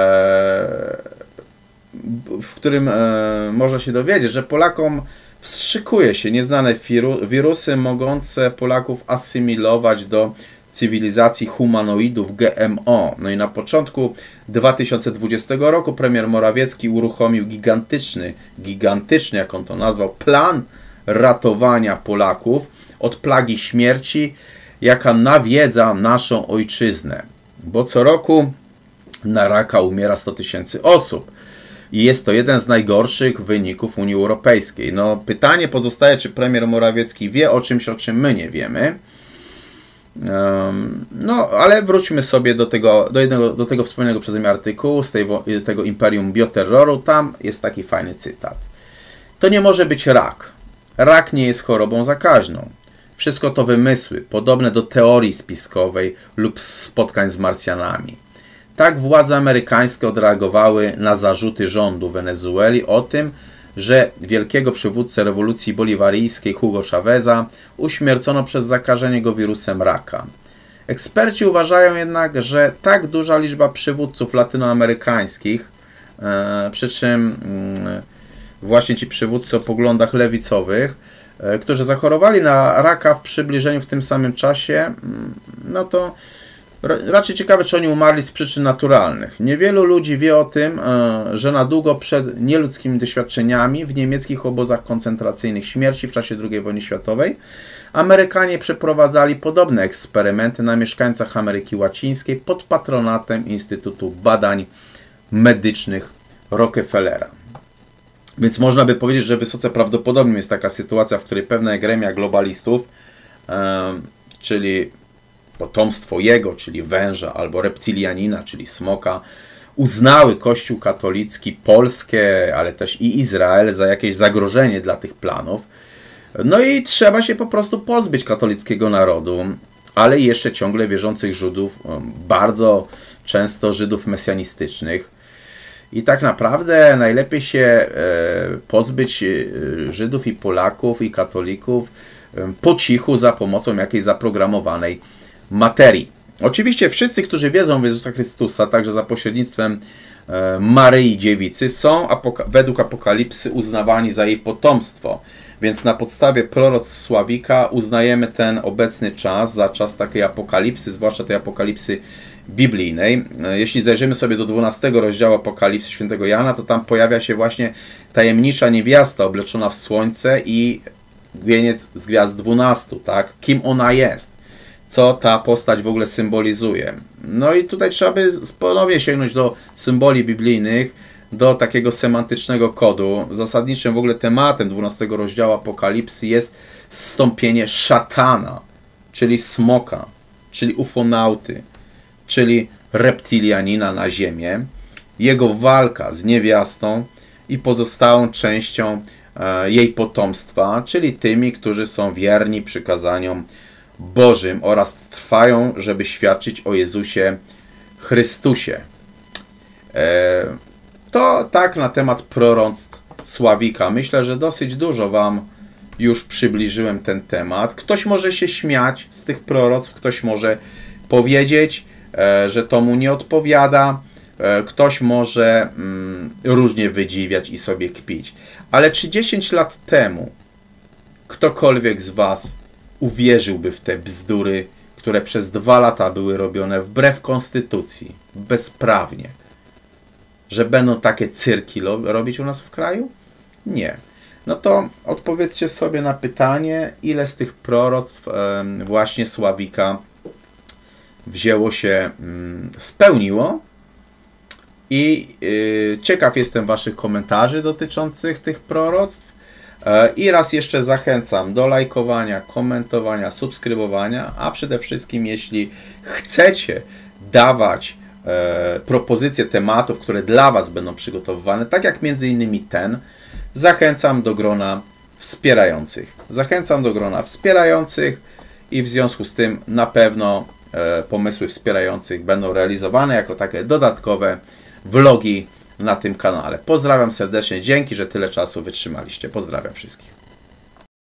Speaker 1: w którym e, można się dowiedzieć, że Polakom wstrzykuje się nieznane wiru, wirusy mogące Polaków asymilować do cywilizacji humanoidów G M O. No i na początku dwa tysiące dwudziestego roku premier Morawiecki uruchomił gigantyczny, gigantyczny, jak on to nazwał, plan ratowania Polaków od plagi śmierci, jaka nawiedza naszą ojczyznę. Bo co roku na raka umiera sto tysięcy osób. I jest to jeden z najgorszych wyników Unii Europejskiej. No, pytanie pozostaje, czy premier Morawiecki wie o czymś, o czym my nie wiemy. Um, no, ale wróćmy sobie do tego, do, jednego, do tego wspomnianego przeze mnie artykułu, z tej, tego Imperium Bioterroru. Tam jest taki fajny cytat. To nie może być rak. Rak nie jest chorobą zakaźną. Wszystko to wymysły, podobne do teorii spiskowej lub spotkań z Marsjanami. Tak władze amerykańskie odreagowały na zarzuty rządu Wenezueli o tym, że wielkiego przywódcę rewolucji boliwaryjskiej Hugo Chaveza uśmiercono przez zakażenie go wirusem raka. Eksperci uważają jednak, że tak duża liczba przywódców latynoamerykańskich, e, przy czym e, właśnie ci przywódcy o poglądach lewicowych, którzy zachorowali na raka w przybliżeniu w tym samym czasie, no to raczej ciekawe, czy oni umarli z przyczyn naturalnych. Niewielu ludzi wie o tym, że na długo przed nieludzkimi doświadczeniami w niemieckich obozach koncentracyjnych śmierci w czasie drugiej wojny światowej Amerykanie przeprowadzali podobne eksperymenty na mieszkańcach Ameryki Łacińskiej pod patronatem Instytutu Badań Medycznych Rockefellera. Więc można by powiedzieć, że wysoce prawdopodobnym jest taka sytuacja, w której pewne gremia globalistów, czyli potomstwo jego, czyli węża, albo reptilianina, czyli smoka, uznały Kościół katolicki, Polskę, ale też i Izrael za jakieś zagrożenie dla tych planów. No i trzeba się po prostu pozbyć katolickiego narodu, ale jeszcze ciągle wierzących Żydów, bardzo często Żydów mesjanistycznych. I tak naprawdę najlepiej się pozbyć Żydów i Polaków i katolików po cichu za pomocą jakiejś zaprogramowanej materii. Oczywiście wszyscy, którzy wierzą w Jezusa Chrystusa, także za pośrednictwem Maryi Dziewicy, są apoka- według Apokalipsy uznawani za jej potomstwo. Więc na podstawie proroctw Sławika uznajemy ten obecny czas za czas takiej apokalipsy, zwłaszcza tej apokalipsy biblijnej. Jeśli zajrzymy sobie do dwunastego rozdziału Apokalipsy świętego Jana, to tam pojawia się właśnie tajemnicza niewiasta obleczona w słońce i wieniec z gwiazd dwunastu, tak? Kim ona jest? Co ta postać w ogóle symbolizuje? No i tutaj trzeba by ponownie sięgnąć do symboli biblijnych, do takiego semantycznego kodu. Zasadniczym w ogóle tematem dwunastego rozdziału Apokalipsy jest zstąpienie szatana, czyli smoka, czyli ufonauty, czyli reptilianina na ziemię, jego walka z niewiastą i pozostałą częścią e, jej potomstwa, czyli tymi, którzy są wierni przykazaniom Bożym oraz trwają, żeby świadczyć o Jezusie Chrystusie. E, to tak na temat proroctw Sławika. Myślę, że dosyć dużo Wam już przybliżyłem ten temat. Ktoś może się śmiać z tych proroctw, ktoś może powiedzieć, e, że to mu nie odpowiada, e, ktoś może mm, różnie wydziwiać i sobie kpić. Ale czy dziesięć lat temu ktokolwiek z Was uwierzyłby w te bzdury, które przez dwa lata były robione wbrew konstytucji, bezprawnie, że będą takie cyrki robić u nas w kraju? Nie. No to odpowiedzcie sobie na pytanie, ile z tych proroctw właśnie Sławika wzięło się, spełniło. I ciekaw jestem Waszych komentarzy dotyczących tych proroctw. I raz jeszcze zachęcam do lajkowania, komentowania, subskrybowania, a przede wszystkim jeśli chcecie dawać e, propozycje tematów, które dla Was będą przygotowywane, tak jak między innymi ten, zachęcam do grona wspierających. Zachęcam do grona wspierających i w związku z tym na pewno e, pomysły wspierających będą realizowane jako takie dodatkowe vlogi na tym kanale. Pozdrawiam serdecznie, dzięki, że tyle czasu wytrzymaliście. Pozdrawiam wszystkich.